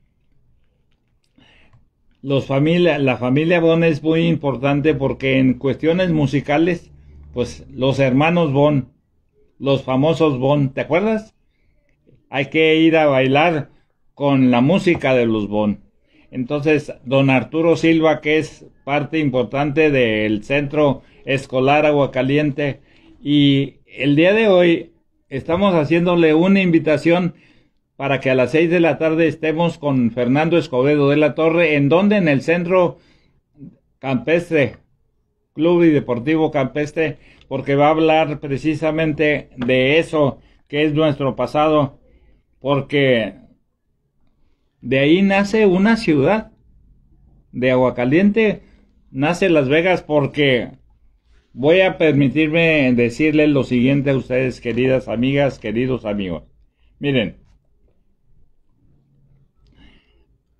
S1: Los familia, la familia Bon es muy importante porque en cuestiones musicales, pues los hermanos Bon, los famosos Bon, ¿te acuerdas? Hay que ir a bailar con la música de los Bon. Entonces, don Arturo Silva, que es parte importante del Centro Escolar Aguacaliente, y el día de hoy estamos haciéndole una invitación para que a las seis de la tarde estemos con Fernando Escobedo de la Torre, en donde en el Centro Campestre, Club y Deportivo Campestre, porque va a hablar precisamente de eso que es nuestro pasado, porque de ahí nace una ciudad, de Aguacaliente nace Las Vegas, porque voy a permitirme decirles lo siguiente a ustedes, queridas amigas, queridos amigos. Miren,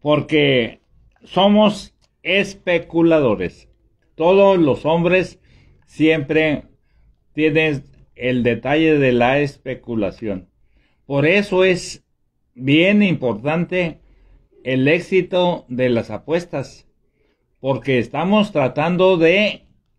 S1: porque somos especuladores. Todos los hombres siempre tienen el detalle de la especulación. Por eso es bien importante el éxito de las apuestas, porque estamos tratando de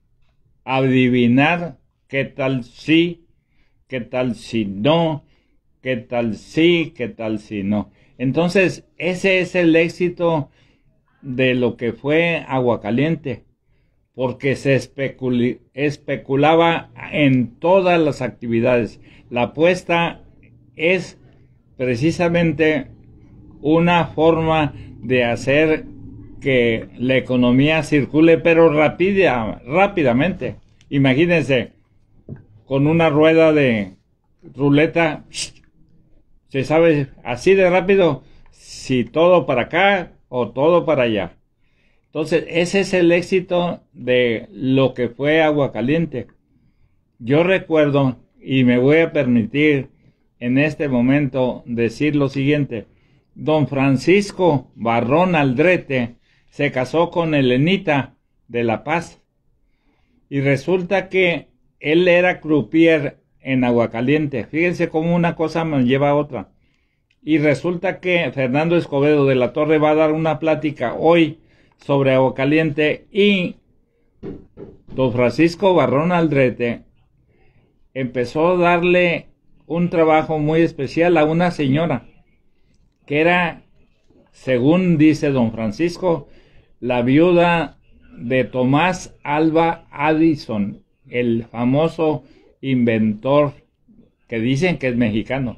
S1: adivinar qué tal sí, qué tal si no, qué tal sí, qué tal si no. Entonces, ese es el éxito de lo que fue Aguacaliente, porque se especuli- especulaba en todas las actividades. La apuesta es precisamente una forma de hacer que la economía circule, pero rápida, rápidamente. Imagínense, con una rueda de ruleta, se sabe así de rápido si todo para acá o todo para allá. Entonces, ese es el éxito de lo que fue Aguacaliente. Yo recuerdo, y me voy a permitir en este momento decir lo siguiente: don Francisco Barrón Aldrete se casó con Elenita de La Paz, y resulta que él era croupier en Aguacaliente. Fíjense cómo una cosa me lleva a otra. Y resulta que Fernando Escobedo de la Torre va a dar una plática hoy sobre Aguacaliente, y don Francisco Barrón Aldrete empezó a darle un trabajo muy especial a una señora que era, según dice don Francisco, la viuda de Tomás Alva Edison, el famoso inventor que dicen que es mexicano,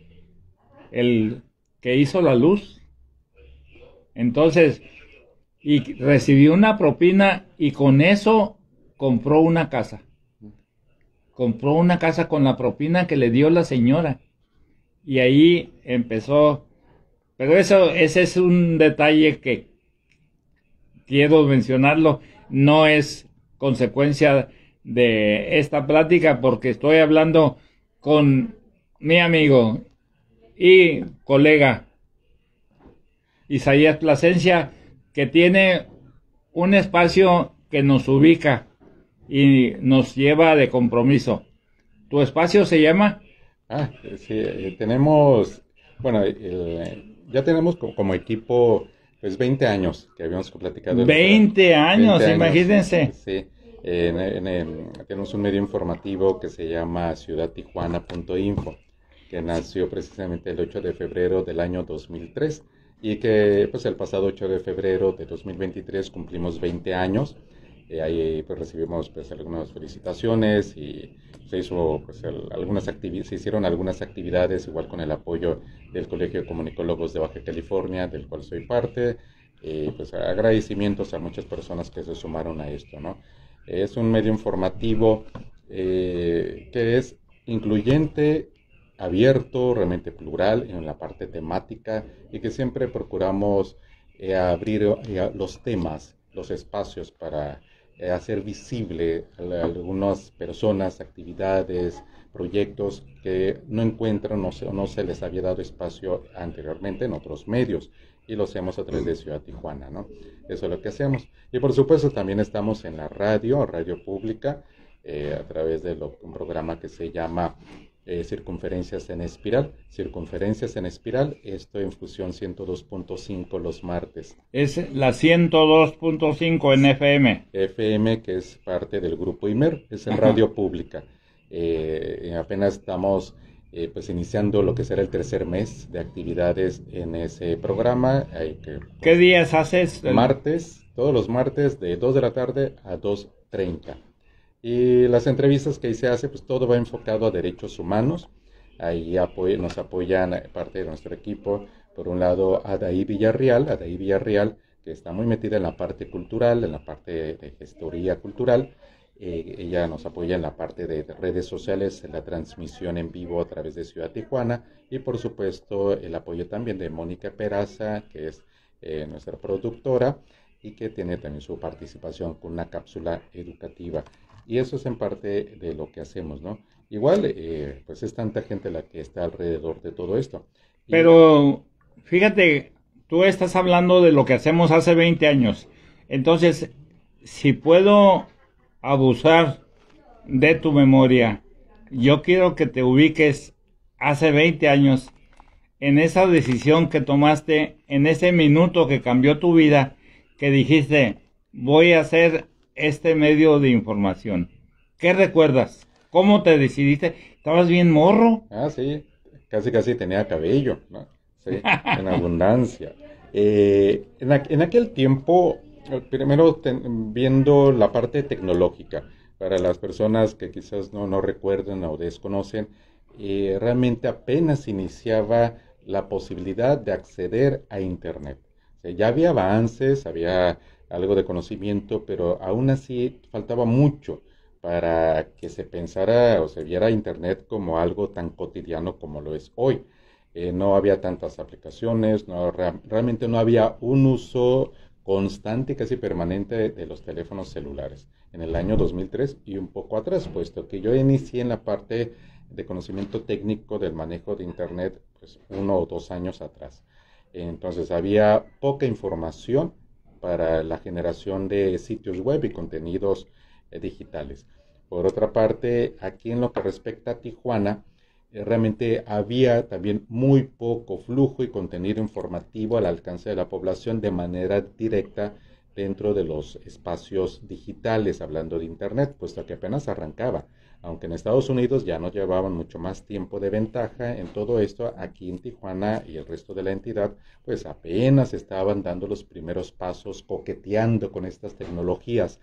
S1: el que hizo la luz. Entonces, y recibió una propina y con eso compró una casa. Compró una casa con la propina que le dio la señora. Y ahí empezó. Pero eso, ese es un detalle que quiero mencionarlo. No es consecuencia de esta plática, porque estoy hablando con mi amigo y colega Isaías Plasencia, que tiene un espacio que nos ubica y nos lleva de compromiso. ¿Tu espacio se llama?
S3: Ah, sí, eh, tenemos, bueno, el, ya tenemos como, como equipo, pues veinte años que habíamos platicado.
S1: veinte años, veinte años, imagínense.
S3: Sí, en, en, en, tenemos un medio informativo que se llama ciudad tijuana punto info, que nació precisamente el ocho de febrero del año dos mil tres. Y que pues el pasado ocho de febrero de dos mil veintitrés cumplimos veinte años. Eh, ahí pues recibimos pues algunas felicitaciones y se hizo pues el, algunas actividades, se hicieron algunas actividades igual con el apoyo del Colegio de Comunicólogos de Baja California, del cual soy parte. Eh, pues agradecimientos a muchas personas que se sumaron a esto, ¿no? Es un medio informativo eh, que es incluyente, abierto, realmente plural en la parte temática, y que siempre procuramos eh, abrir eh, los temas, los espacios para eh, hacer visible a algunas personas, actividades, proyectos que no encuentran o no, no se les había dado espacio anteriormente en otros medios, y lo hacemos a través de Ciudad Tijuana, ¿no? Eso es lo que hacemos. Y por supuesto también estamos en la radio, radio pública, eh, a través de lo, un programa que se llama Eh, Circunferencias en Espiral. Circunferencias en Espiral, esto en Fusión ciento dos punto cinco los martes.
S1: Es la ciento dos punto cinco en F M.
S3: F M, que es parte del grupo IMER, es en radio pública. Eh, apenas estamos eh, pues iniciando lo que será el tercer mes de actividades en ese programa. Hay que, pues,
S1: ¿qué días haces?
S3: Martes, todos los martes de dos de la tarde a dos treinta. Y las entrevistas que ahí se hace, pues todo va enfocado a derechos humanos. Ahí apoy nos apoyan parte de nuestro equipo. Por un lado, Adaí Villarreal, Adaí Villarreal, que está muy metida en la parte cultural, en la parte de gestoría cultural. Eh, ella nos apoya en la parte de redes sociales, en la transmisión en vivo a través de Ciudad Tijuana. Y por supuesto, el apoyo también de Mónica Peraza, que es eh, nuestra productora, y que tiene también su participación con una cápsula educativa. Y eso es en parte de lo que hacemos, ¿no? Igual, eh, pues es tanta gente la que está alrededor de todo esto. Y...
S1: Pero fíjate tú estás hablando de lo que hacemos hace veinte años. Entonces, si puedo abusar de tu memoria, yo quiero que te ubiques hace veinte años en esa decisión que tomaste, en ese minuto que cambió tu vida, que dijiste, voy a hacer este medio de información. ¿Qué recuerdas? ¿Cómo te decidiste? ¿Estabas bien morro?
S3: Ah, sí, casi casi tenía cabello, ¿no? Sí, en abundancia. Eh, en, aqu en aquel tiempo, primero ten, viendo la parte tecnológica, para las personas que quizás no, no recuerden o desconocen, eh, realmente apenas iniciaba la posibilidad de acceder a Internet. O sea, ya había avances, había algo de conocimiento, pero aún así faltaba mucho para que se pensara o se viera Internet como algo tan cotidiano como lo es hoy. Eh, no había tantas aplicaciones, no, re realmente no había un uso constante, casi permanente de, de los teléfonos celulares en el año dos mil tres y un poco atrás, puesto que yo inicié en la parte de conocimiento técnico del manejo de Internet pues uno o dos años atrás. Entonces había poca información para la generación de sitios web y contenidos eh, digitales. Por otra parte, aquí en lo que respecta a Tijuana, eh, realmente había también muy poco flujo y contenido informativo al alcance de la población de manera directa dentro de los espacios digitales, hablando de Internet, puesto que apenas arrancaba. Aunque en Estados Unidos ya nos llevaban mucho más tiempo de ventaja en todo esto, aquí en Tijuana y el resto de la entidad, pues apenas estaban dando los primeros pasos, coqueteando con estas tecnologías.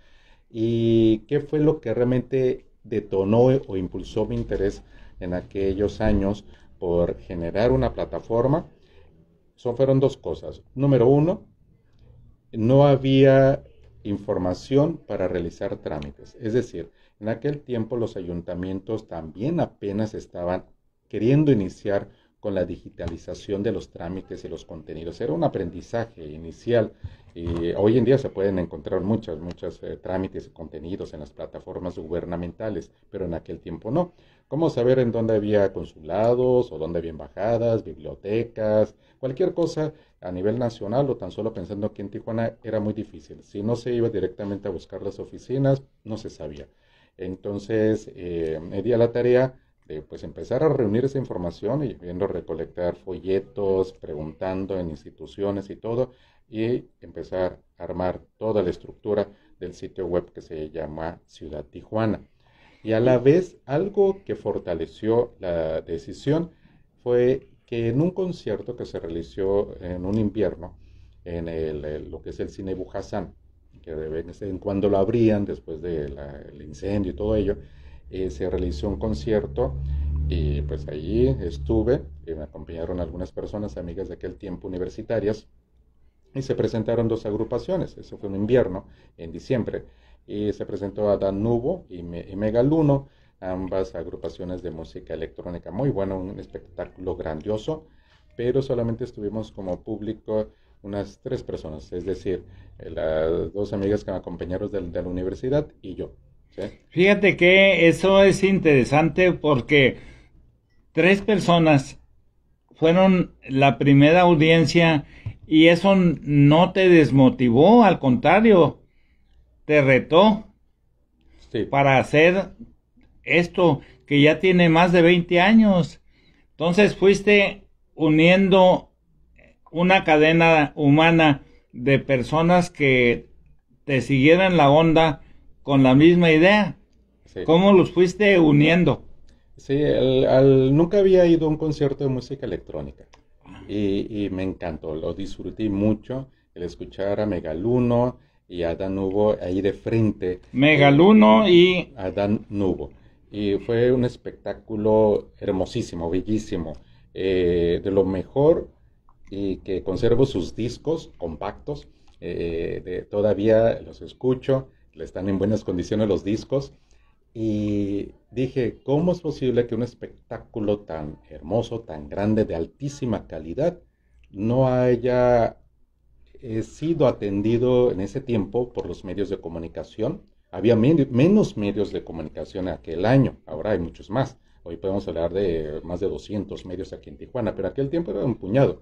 S3: ¿Y qué fue lo que realmente detonó o impulsó mi interés en aquellos años por generar una plataforma? Son, fueron dos cosas. Número uno, no había información para realizar trámites. Es decir, en aquel tiempo los ayuntamientos también apenas estaban queriendo iniciar con la digitalización de los trámites y los contenidos. Era un aprendizaje inicial y hoy en día se pueden encontrar muchas, muchos eh, trámites y contenidos en las plataformas gubernamentales, pero en aquel tiempo no. ¿Cómo saber en dónde había consulados o dónde había embajadas, bibliotecas, cualquier cosa a nivel nacional o tan solo pensando aquí en Tijuana era muy difícil? Si no se iba directamente a buscar las oficinas, no se sabía. Entonces eh, me di a la tarea de pues empezar a reunir esa información y viendo recolectar folletos, preguntando en instituciones y todo, y empezar a armar toda la estructura del sitio web que se llama Ciudad Tijuana. Y a la vez, algo que fortaleció la decisión fue que en un concierto que se realizó en un invierno, en el, el, lo que es el Cine Bujasán, que de vez en cuando lo abrían después del de incendio y todo ello, eh, se realizó un concierto y pues allí estuve, y me acompañaron algunas personas, amigas de aquel tiempo universitarias, y se presentaron dos agrupaciones. Eso fue en invierno, en diciembre, y se presentó Adán Nubo y, Me, y Megaluno, ambas agrupaciones de música electrónica. Muy bueno, un espectáculo grandioso, pero solamente estuvimos como público unas tres personas, es decir, las dos amigas que me acompañaron de, de la universidad y yo. ¿Sí?
S1: Fíjate que eso es interesante porque tres personas fueron la primera audiencia y eso no te desmotivó, al contrario, te retó
S3: sí.
S1: para hacer esto que ya tiene más de veinte años. Entonces fuiste uniendo una cadena humana de personas que te siguieran la onda con la misma idea.
S3: Sí.
S1: ¿Cómo los fuiste uniendo?
S3: Sí, el, al, nunca había ido a un concierto de música electrónica y, y me encantó, lo disfruté mucho, el escuchar a Megaluno y a Adán Nubo ahí de frente.
S1: Megaluno
S3: eh,
S1: y...
S3: Adán Nubo. Y fue un espectáculo hermosísimo, bellísimo, eh, de lo mejor, y que conservo sus discos compactos, eh, de, todavía los escucho, están en buenas condiciones los discos, y dije, ¿cómo es posible que un espectáculo tan hermoso, tan grande, de altísima calidad, no haya eh, sido atendido en ese tiempo por los medios de comunicación? Había men menos medios de comunicación aquel año, ahora hay muchos más. Hoy podemos hablar de más de doscientos medios aquí en Tijuana, pero aquel tiempo era un puñado.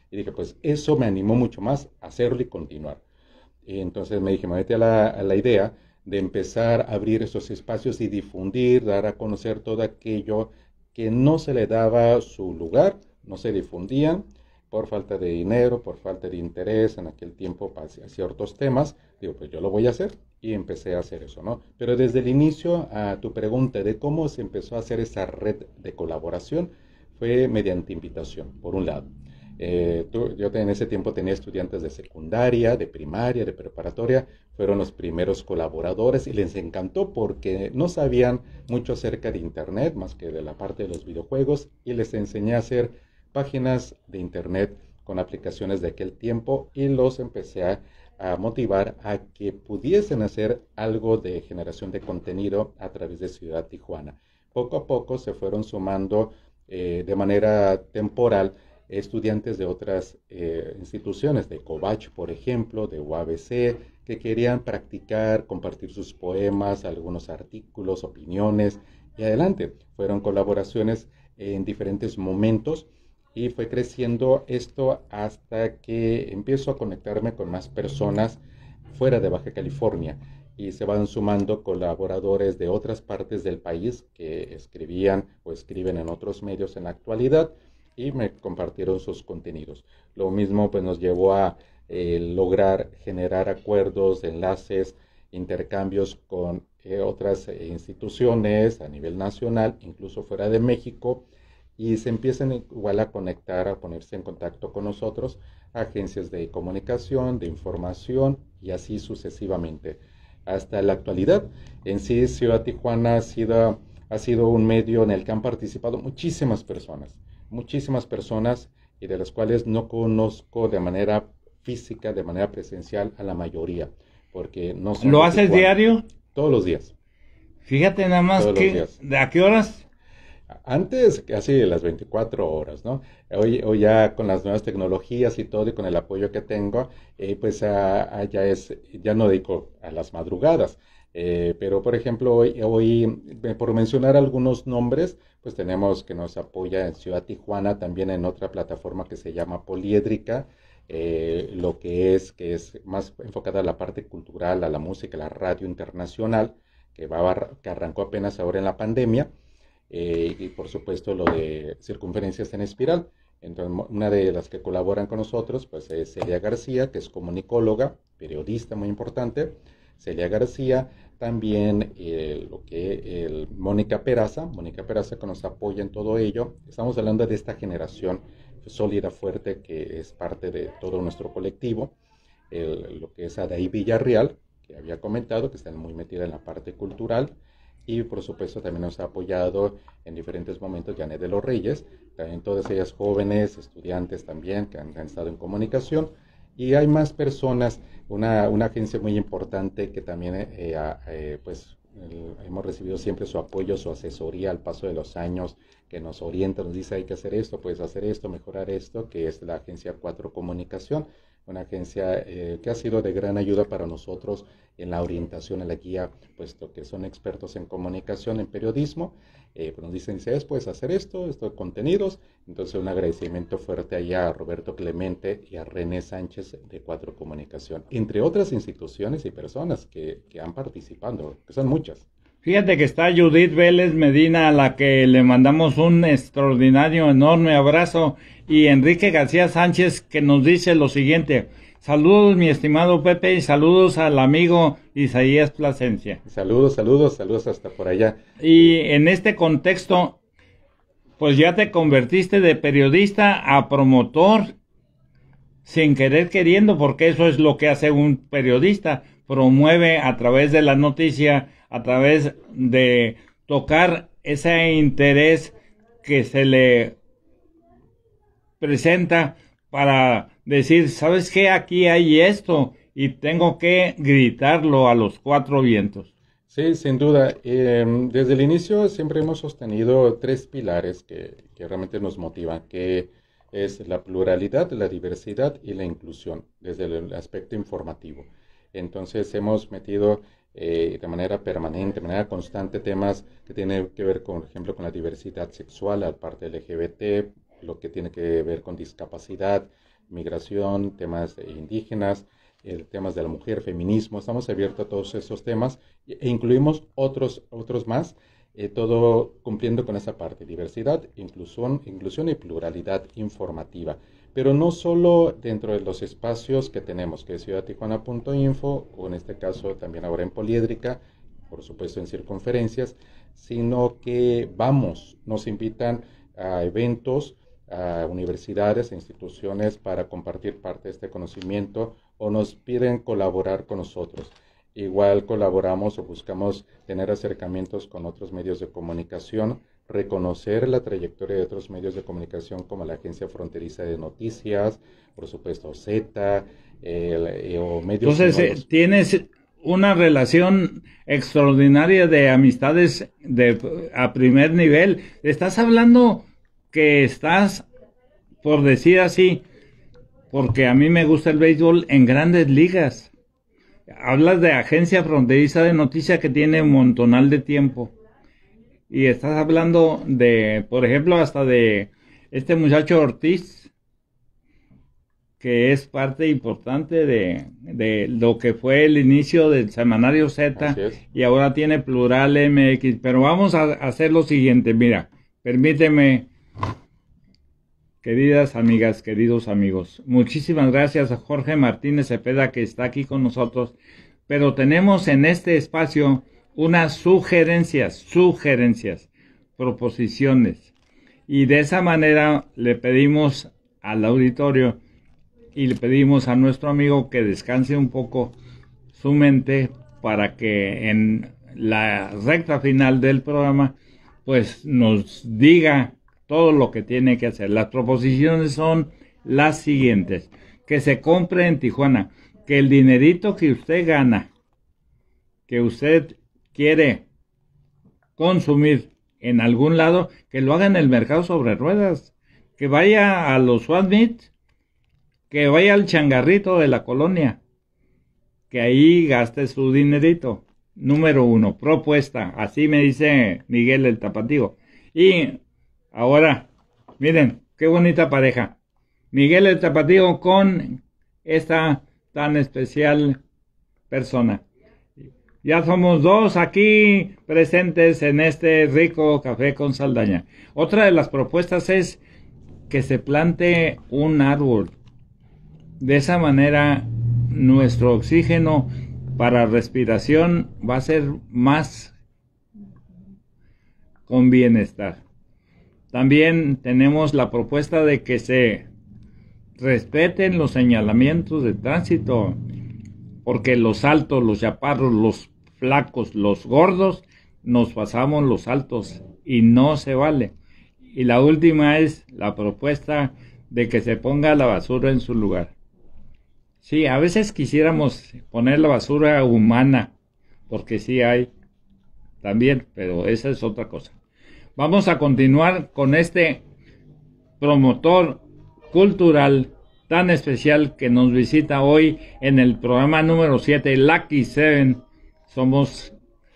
S3: Y dije, pues eso me animó mucho más a hacerlo y continuar. Y entonces me dije, me metí a la, a la idea de empezar a abrir esos espacios y difundir, dar a conocer todo aquello que no se le daba su lugar, no se difundían por falta de dinero, por falta de interés en aquel tiempo hacia ciertos temas. Digo, pues yo lo voy a hacer y empecé a hacer eso, ¿no? Pero desde el inicio, a tu pregunta de cómo se empezó a hacer esa red de colaboración, fue mediante invitación, por un lado. Eh, tú, yo en ese tiempo tenía estudiantes de secundaria, de primaria, de preparatoria, fueron los primeros colaboradores y les encantó porque no sabían mucho acerca de internet, más que de la parte de los videojuegos, y les enseñé a hacer páginas de internet con aplicaciones de aquel tiempo y los empecé a, a motivar a que pudiesen hacer algo de generación de contenido a través de Ciudad Tijuana. Poco a poco se fueron sumando eh, de manera temporal estudiantes de otras eh, instituciones, de Covach, por ejemplo, de U A B C, que querían practicar, compartir sus poemas, algunos artículos, opiniones, y adelante. Fueron colaboraciones en diferentes momentos y fue creciendo esto hasta que empiezo a conectarme con más personas fuera de Baja California y se van sumando colaboradores de otras partes del país que escribían o escriben en otros medios en la actualidad y me compartieron sus contenidos. Lo mismo pues nos llevó a eh, lograr generar acuerdos, enlaces, intercambios con eh, otras eh, instituciones a nivel nacional, incluso fuera de México, y se empiezan igual a conectar, a ponerse en contacto con nosotros, agencias de comunicación, de información y así sucesivamente. Hasta la actualidad, en sí Ciudad Tijuana ha sido, ha sido un medio en el que han participado muchísimas personas, muchísimas personas y de las cuales no conozco de manera física, de manera presencial a la mayoría, porque no son...
S1: ¿Lo haces diario?
S3: Todos los días.
S1: Fíjate nada más que, ¿de a qué horas?
S3: Antes, casi las veinticuatro horas, ¿no? Hoy, hoy ya con las nuevas tecnologías y todo y con el apoyo que tengo, eh, pues a, a ya, es, ya no dedico a las madrugadas. Eh, pero, por ejemplo, hoy, hoy, por mencionar algunos nombres, pues tenemos que nos apoya en Ciudad Tijuana, también en otra plataforma que se llama Poliédrica, eh, lo que es, que es más enfocada a la parte cultural, a la música, a la radio internacional, que, va a, que arrancó apenas ahora en la pandemia. Eh, y por supuesto lo de circunferencias en espiral. Entonces, una de las que colaboran con nosotros pues es Celia García, que es comunicóloga, periodista muy importante. Celia García, también eh, lo que el Mónica Peraza, Mónica Peraza que nos apoya en todo ello. Estamos hablando de esta generación sólida, fuerte, que es parte de todo nuestro colectivo. El, lo que es Adaí Villarreal, que había comentado, que está muy metida en la parte cultural. Y por supuesto también nos ha apoyado en diferentes momentos Janet de los Reyes, también todas ellas jóvenes, estudiantes también que han, han estado en comunicación. Y hay más personas, una, una agencia muy importante que también eh, eh, pues el, hemos recibido siempre su apoyo, su asesoría al paso de los años, que nos orienta, nos dice hay que hacer esto, puedes hacer esto, mejorar esto, que es la agencia Cuatro Comunicación, una agencia eh, que ha sido de gran ayuda para nosotros en la orientación, en la guía, puesto que son expertos en comunicación, en periodismo, eh, pues nos dicen, dice, puedes hacer esto, estos contenidos. Entonces un agradecimiento fuerte allá a Roberto Clemente y a René Sánchez de Cuatro Comunicación, entre otras instituciones y personas que, que han participado, que son muchas.
S1: Fíjate que está Judith Vélez Medina, a la que le mandamos un extraordinario, enorme abrazo, y Enrique García Sánchez, que nos dice lo siguiente: saludos mi estimado Pepe y saludos al amigo Isaías Plasencia.
S3: Saludos, saludos, saludos hasta por allá.
S1: Y en este contexto, pues ya te convertiste de periodista a promotor, sin querer queriendo, porque eso es lo que hace un periodista, promueve a través de la noticia, a través de tocar ese interés que se le presenta para decir, ¿sabes qué? Aquí hay esto y tengo que gritarlo a los cuatro vientos.
S3: Sí, sin duda. Eh, desde el inicio siempre hemos sostenido tres pilares que, que realmente nos motivan, que es la pluralidad, la diversidad y la inclusión, desde el aspecto informativo. Entonces hemos metido eh, de manera permanente, de manera constante, temas que tienen que ver, con, por ejemplo, con la diversidad sexual, la parte L G B T, lo que tiene que ver con discapacidad, migración, temas indígenas, eh, temas de la mujer, feminismo. Estamos abiertos a todos esos temas e incluimos otros, otros más, eh, todo cumpliendo con esa parte, diversidad, inclusión, inclusión y pluralidad informativa. Pero no solo dentro de los espacios que tenemos, que es ciudad tijuana punto info, o en este caso también ahora en Poliédrica, por supuesto en circunferencias, sino que vamos, nos invitan a eventos, a universidades, a instituciones para compartir parte de este conocimiento o nos piden colaborar con nosotros. Igual colaboramos o buscamos tener acercamientos con otros medios de comunicación, reconocer la trayectoria de otros medios de comunicación como la Agencia Fronteriza de Noticias, por supuesto Z, eh, o medios...
S1: Entonces, eh, tienes una relación extraordinaria de amistades de, a primer nivel. Estás hablando que estás, por decir así, porque a mí me gusta el béisbol, en grandes ligas. Hablas de Agencia Fronteriza de Noticias que tiene un montonal de tiempo. Y estás hablando de, por ejemplo, hasta de este muchacho Ortiz, que es parte importante de, de lo que fue el inicio del semanario Z, y ahora tiene Plural M X. Pero vamos a hacer lo siguiente, mira, permíteme, queridas amigas, queridos amigos, muchísimas gracias a Jorge Martínez Cepeda que está aquí con nosotros, pero tenemos en este espacio unas sugerencias, sugerencias, proposiciones, y de esa manera le pedimos al auditorio y le pedimos a nuestro amigo que descanse un poco su mente para que en la recta final del programa pues nos diga todo lo que tiene que hacer. Las proposiciones son las siguientes: que se compre en Tijuana, que el dinerito que usted gana, que usted quiere consumir en algún lado, que lo haga en el mercado sobre ruedas, que vaya a los Swap Meets, que vaya al changarrito de la colonia, que ahí gaste su dinerito. Número uno, propuesta, así me dice Miguel el Tapatío. Y ahora, miren, qué bonita pareja, Miguel el Tapatío con esta tan especial persona. Ya somos dos aquí presentes en este rico café con Saldaña. Otra de las propuestas es que se plante un árbol. De esa manera, nuestro oxígeno para respiración va a ser más con bienestar. También tenemos la propuesta de que se respeten los señalamientos de tránsito, porque los altos, los chaparros, los flacos, los gordos, nos pasamos los altos y no se vale. Y la última es la propuesta de que se ponga la basura en su lugar. Sí, a veces quisiéramos poner la basura humana, porque sí hay también, pero esa es otra cosa. Vamos a continuar con este promotor cultural tan especial que nos visita hoy en el programa número siete, Lucky Seven. Somos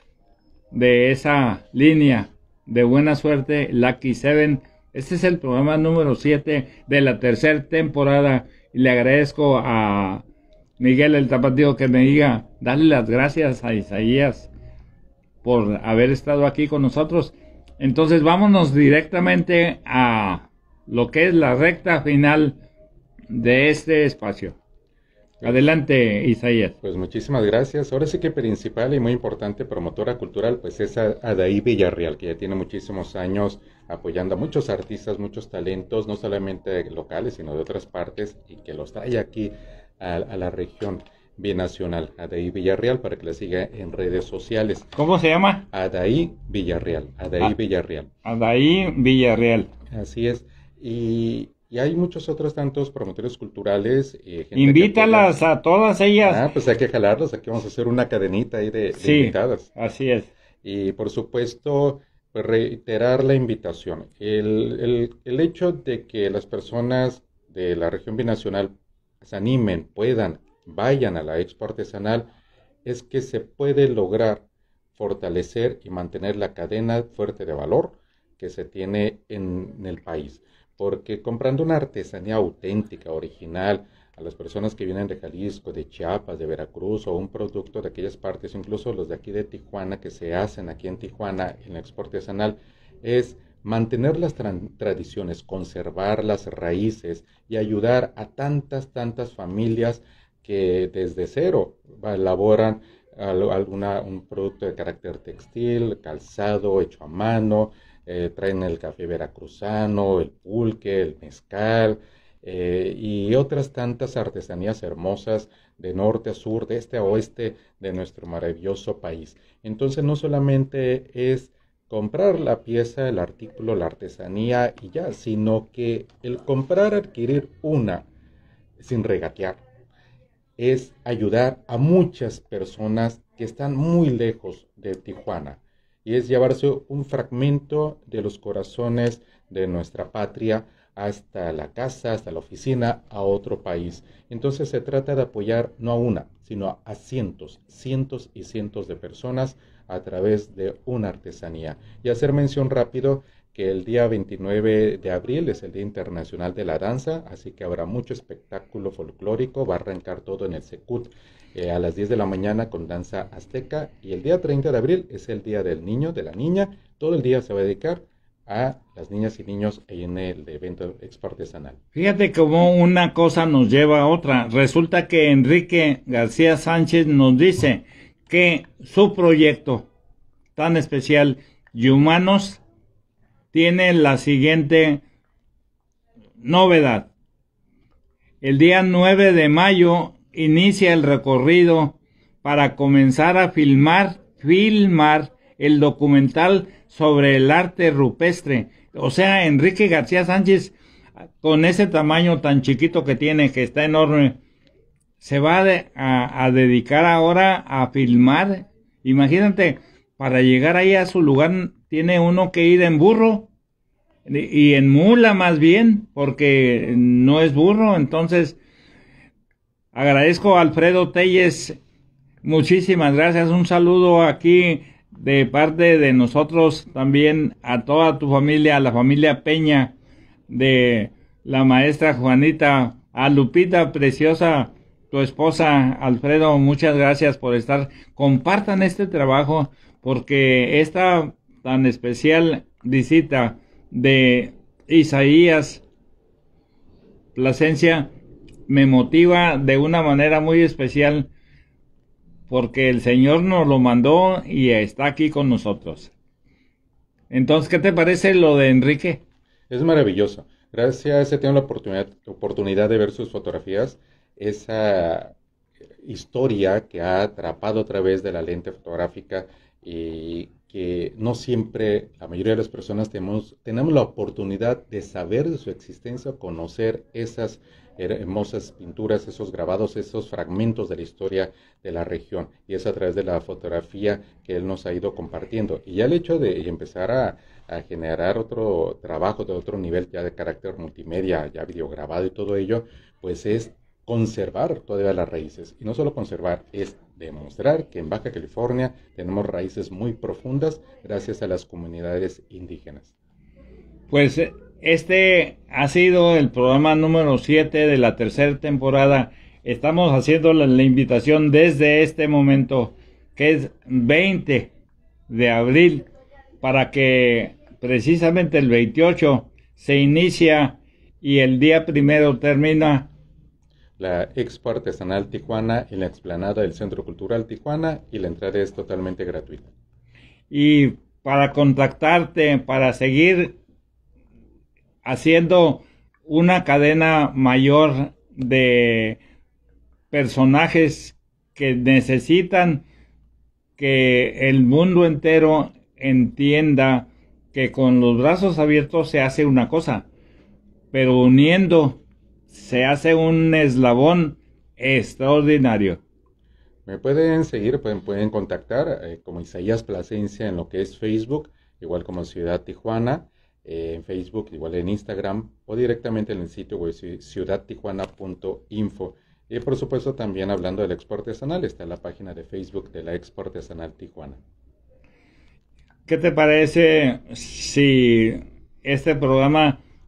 S1: de esa línea de buena suerte, Lucky Seven. Este es el programa número siete de la tercera temporada. Y le agradezco a Miguel el Tapatío que me diga, darle las gracias a Isaías por haber estado aquí con nosotros. Entonces vámonos directamente a lo que es la recta final de este espacio. Adelante, Isaías.
S3: Pues muchísimas gracias. Ahora sí que principal y muy importante promotora cultural pues es Adaí Villarreal, que ya tiene muchísimos años apoyando a muchos artistas, muchos talentos, no solamente locales, sino de otras partes, y que los trae aquí a, a la región binacional. Adaí Villarreal, para que la siga en redes sociales.
S1: ¿Cómo se llama?
S3: Adaí Villarreal. Adaí ah, Villarreal.
S1: Adaí Villarreal.
S3: Así es. Y... Y hay muchos otros tantos promotores culturales. Eh, gente
S1: Invítalas a todas ellas.
S3: Ah, pues hay que jalarlos. Aquí vamos a hacer una cadenita ahí de, de
S1: sí,
S3: invitadas.
S1: Así es.
S3: Y por supuesto, pues reiterar la invitación. El, el, el hecho de que las personas de la región binacional se animen, puedan, vayan a la Expo Artesanal, es que se puede lograr fortalecer y mantener la cadena fuerte de valor que se tiene en, en el país. porque comprando una artesanía auténtica, original, a las personas que vienen de Jalisco, de Chiapas, de Veracruz, o un producto de aquellas partes, incluso los de aquí de Tijuana, que se hacen aquí en Tijuana en la expo artesanal, es mantener las tra tradiciones, conservar las raíces y ayudar a tantas, tantas familias que desde cero elaboran alguna, un producto de carácter textil, calzado, hecho a mano, eh, traen el café veracruzano, el pulque, el mezcal, eh, y otras tantas artesanías hermosas de norte a sur, de este a oeste de nuestro maravilloso país. Entonces no solamente es comprar la pieza, el artículo, la artesanía y ya, sino que el comprar, adquirir una sin regatear, es ayudar a muchas personas que están muy lejos de Tijuana, y es llevarse un fragmento de los corazones de nuestra patria hasta la casa, hasta la oficina, a otro país. Entonces se trata de apoyar no a una, sino a cientos, cientos y cientos de personas a través de una artesanía. Y hacer mención rápido que el día veintinueve de abril es el Día Internacional de la Danza, así que habrá mucho espectáculo folclórico, va a arrancar todo en el Secut eh, a las diez de la mañana con danza azteca, y el día treinta de abril es el Día del Niño, de la Niña, todo el día se va a dedicar a las niñas y niños en el evento expo artesanal.
S1: Fíjate cómo una cosa nos lleva a otra. Resulta que Enrique García Sánchez nos dice que su proyecto tan especial y humanos tiene la siguiente novedad. El día nueve de mayo inicia el recorrido para comenzar a filmar, filmar el documental sobre el arte rupestre. O sea, Enrique García Sánchez, con ese tamaño tan chiquito que tiene, que está enorme, se va de, a, a dedicar ahora a filmar. Imagínate, para llegar ahí a su lugar tiene uno que ir en burro y en mula más bien, porque no es burro. Entonces agradezco a Alfredo Telles, muchísimas gracias, un saludo aquí de parte de nosotros también a toda tu familia, a la familia Peña de la maestra Juanita, a Lupita preciosa, tu esposa. Alfredo, muchas gracias por estar. Compartan este trabajo, porque esta tan especial visita de Isaías Plasencia me motiva de una manera muy especial, porque el Señor nos lo mandó y está aquí con nosotros. Entonces, ¿qué te parece lo de Enrique?
S3: Es maravilloso. Gracias, he tenido la oportunidad, oportunidad de ver sus fotografías, esa historia que ha atrapado a través de la lente fotográfica, y que no siempre la mayoría de las personas tenemos, tenemos la oportunidad de saber de su existencia, conocer esas hermosas pinturas, esos grabados, esos fragmentos de la historia de la región, y es a través de la fotografía que él nos ha ido compartiendo. Y ya el hecho de empezar a, a generar otro trabajo de otro nivel, ya de carácter multimedia, ya videograbado y todo ello, pues es conservar todavía las raíces, y no solo conservar, es demostrar que en Baja California tenemos raíces muy profundas gracias a las comunidades indígenas.
S1: Pues este ha sido el programa número siete de la tercera temporada. Estamos haciendo la, la invitación desde este momento, que es veinte de abril, para que precisamente el veintiocho se inicia y el día primero termina
S3: la Expo Artesanal Tijuana en la explanada del Centro Cultural Tijuana, y la entrada es totalmente gratuita.
S1: Y para contactarte, para seguir haciendo una cadena mayor de personajes que necesitan que el mundo entero entienda que con los brazos abiertos se hace una cosa, pero uniendo se hace un eslabón extraordinario.
S3: Me pueden seguir, pueden, pueden contactar eh, como Isaías Plasencia en lo que es Facebook, igual como Ciudad Tijuana, eh, en Facebook, igual en Instagram, o directamente en el sitio web ciudad tijuana punto info. Y por supuesto también hablando del Expo Artesanal, está la página de Facebook de la Expo Artesanal Tijuana.
S1: ¿Qué te parece si este programa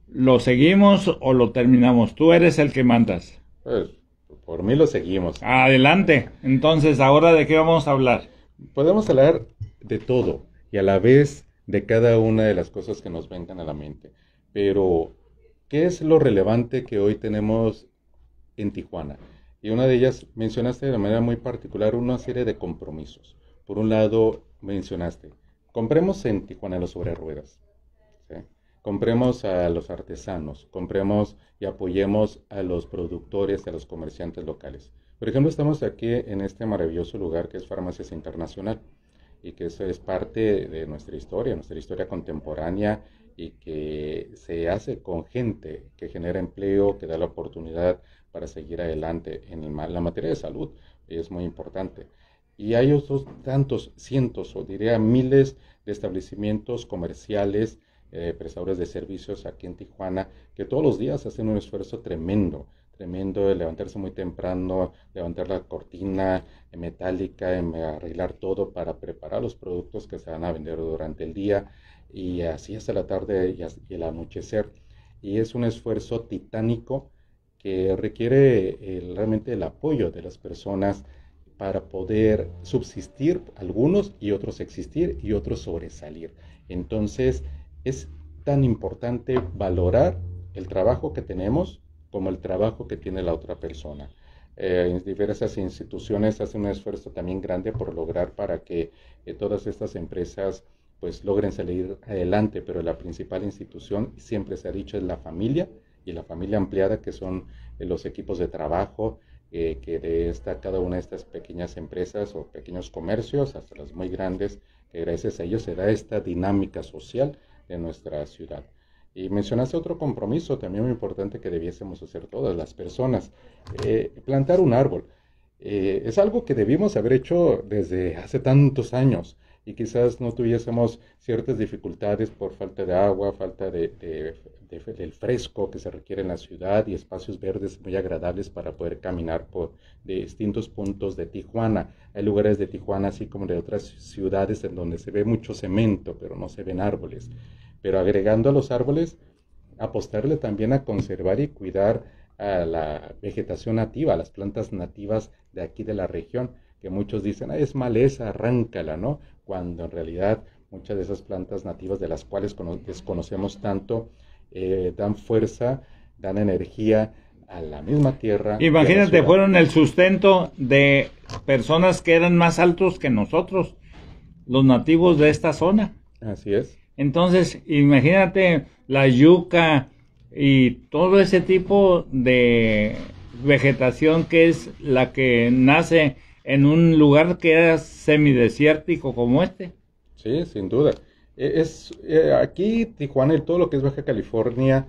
S1: ¿Lo seguimos o lo terminamos? Tú eres el que mandas.
S3: Pues, por mí lo seguimos.
S1: Adelante. Entonces, ¿ahora de qué vamos a hablar?
S3: Podemos hablar de todo y a la vez de cada una de las cosas que nos vengan a la mente. Pero, ¿qué es lo relevante que hoy tenemos en Tijuana? Y una de ellas, mencionaste de manera muy particular una serie de compromisos. Por un lado, mencionaste, compremos en Tijuana los sobre ruedas, ¿sí? Compremos a los artesanos, compremos y apoyemos a los productores, a los comerciantes locales. Por ejemplo, estamos aquí en este maravilloso lugar que es Farmacias Internacional y que eso es parte de nuestra historia, nuestra historia contemporánea y que se hace con gente que genera empleo, que da la oportunidad para seguir adelante en el, la materia de salud, y es muy importante. Y hay otros tantos, cientos o diría miles de establecimientos comerciales, eh, prestadores de servicios aquí en Tijuana, que todos los días hacen un esfuerzo tremendo, tremendo de levantarse muy temprano, levantar la cortina metálica, arreglar todo para preparar los productos que se van a vender durante el día y así hasta la tarde y, y el anochecer. Y es un esfuerzo titánico que requiere eh, realmente el apoyo de las personas para poder subsistir algunos y otros existir y otros sobresalir. Entonces es tan importante valorar el trabajo que tenemos como el trabajo que tiene la otra persona. Eh, diversas instituciones hacen un esfuerzo también grande por lograr para que eh, todas estas empresas pues logren salir adelante, pero la principal institución siempre se ha dicho es la familia y la familia ampliada, que son eh, los equipos de trabajo, eh, que de esta, cada una de estas pequeñas empresas o pequeños comercios, hasta las muy grandes, que gracias a ellos se da esta dinámica social de nuestra ciudad. Y mencionaste otro compromiso también muy importante que debiésemos hacer todas las personas, eh, plantar un árbol. Eh, es algo que debimos haber hecho desde hace tantos años y quizás no tuviésemos ciertas dificultades por falta de agua, falta de, de, de, del fresco que se requiere en la ciudad y espacios verdes muy agradables para poder caminar por distintos puntos de Tijuana. Hay lugares de Tijuana, así como de otras ciudades, en donde se ve mucho cemento, pero no se ven árboles. Pero agregando a los árboles, apostarle también a conservar y cuidar a la vegetación nativa, a las plantas nativas de aquí de la región, que muchos dicen, ah, es maleza, arráncala, ¿no? Cuando en realidad muchas de esas plantas nativas de las cuales desconocemos tanto, eh, dan fuerza, dan energía a la misma tierra.
S1: Imagínate, fueron el sustento de personas que eran más altos que nosotros, los nativos de esta zona.
S3: Así es.
S1: Entonces, imagínate la yuca y todo ese tipo de vegetación que es la que nace en un lugar que era semidesértico como este.
S3: Sí, sin duda. Es, eh, aquí, Tijuana y todo lo que es Baja California,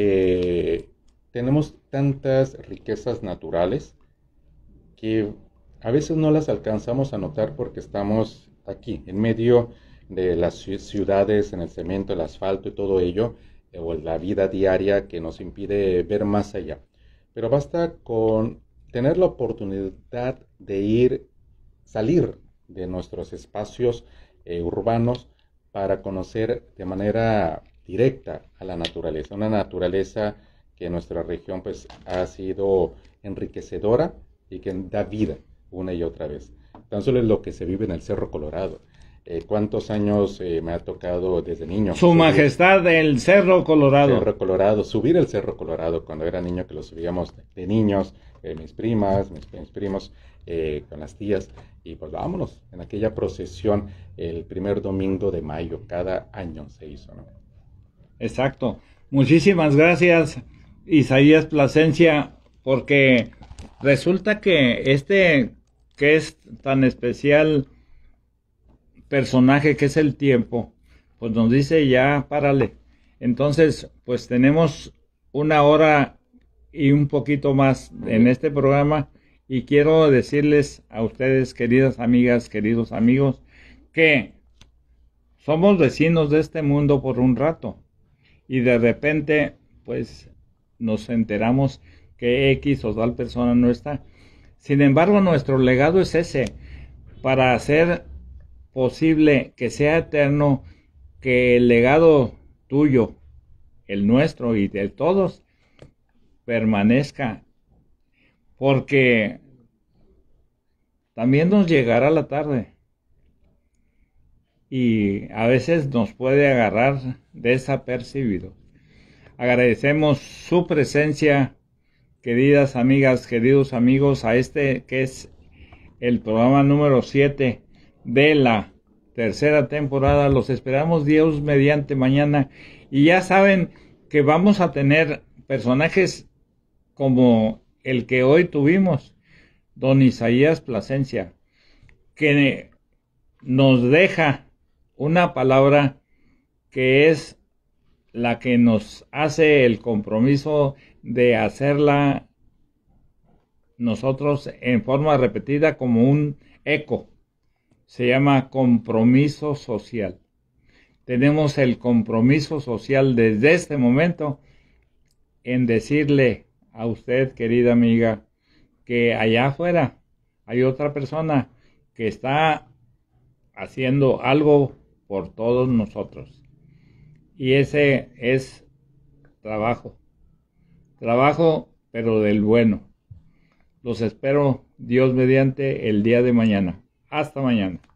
S3: eh, tenemos tantas riquezas naturales que a veces no las alcanzamos a notar porque estamos aquí, en medio de las ciudades, en el cemento, el asfalto y todo ello, eh, o la vida diaria que nos impide ver más allá. Pero basta con tener la oportunidad de ir, salir de nuestros espacios eh, urbanos para conocer de manera directa a la naturaleza, una naturaleza que en nuestra región pues ha sido enriquecedora y que da vida una y otra vez. Tan solo es lo que se vive en el Cerro Colorado. Eh, ¿Cuántos años eh, me ha tocado desde niño?
S1: Su subir, majestad el Cerro Colorado.
S3: Cerro Colorado, subir el Cerro Colorado cuando era niño, que lo subíamos de, de niños, eh, mis primas, mis, mis primos, eh, con las tías, y pues vámonos, en aquella procesión el primer domingo de mayo, cada año se hizo, ¿no?
S1: Exacto. Muchísimas gracias, Isaías Plasencia, porque resulta que este que es tan especial personaje que es el tiempo, pues nos dice ya párale. Entonces, pues tenemos una hora y un poquito más en este programa y quiero decirles a ustedes, queridas amigas, queridos amigos, que somos vecinos de este mundo por un rato y de repente pues nos enteramos que X o tal persona no está. Sin embargo, nuestro legado es ese, para hacer posible que sea eterno, que el legado tuyo, el nuestro y de todos, permanezca, porque también nos llegará la tarde y a veces nos puede agarrar desapercibido. Agradecemos su presencia, queridas amigas, queridos amigos, a este que es el programa número siete de la tercera temporada. Los esperamos Dios mediante mañana, y ya saben que vamos a tener personajes como el que hoy tuvimos, don Isaías Plasencia, que nos deja una palabra que es la que nos hace el compromiso de hacerla nosotros en forma repetida como un eco. Se llama compromiso social. Tenemos el compromiso social desde este momento en decirle a usted, querida amiga, que allá afuera hay otra persona que está haciendo algo por todos nosotros. Y ese es trabajo. Trabajo, pero del bueno. Los espero, Dios mediante, el día de mañana. Hasta mañana.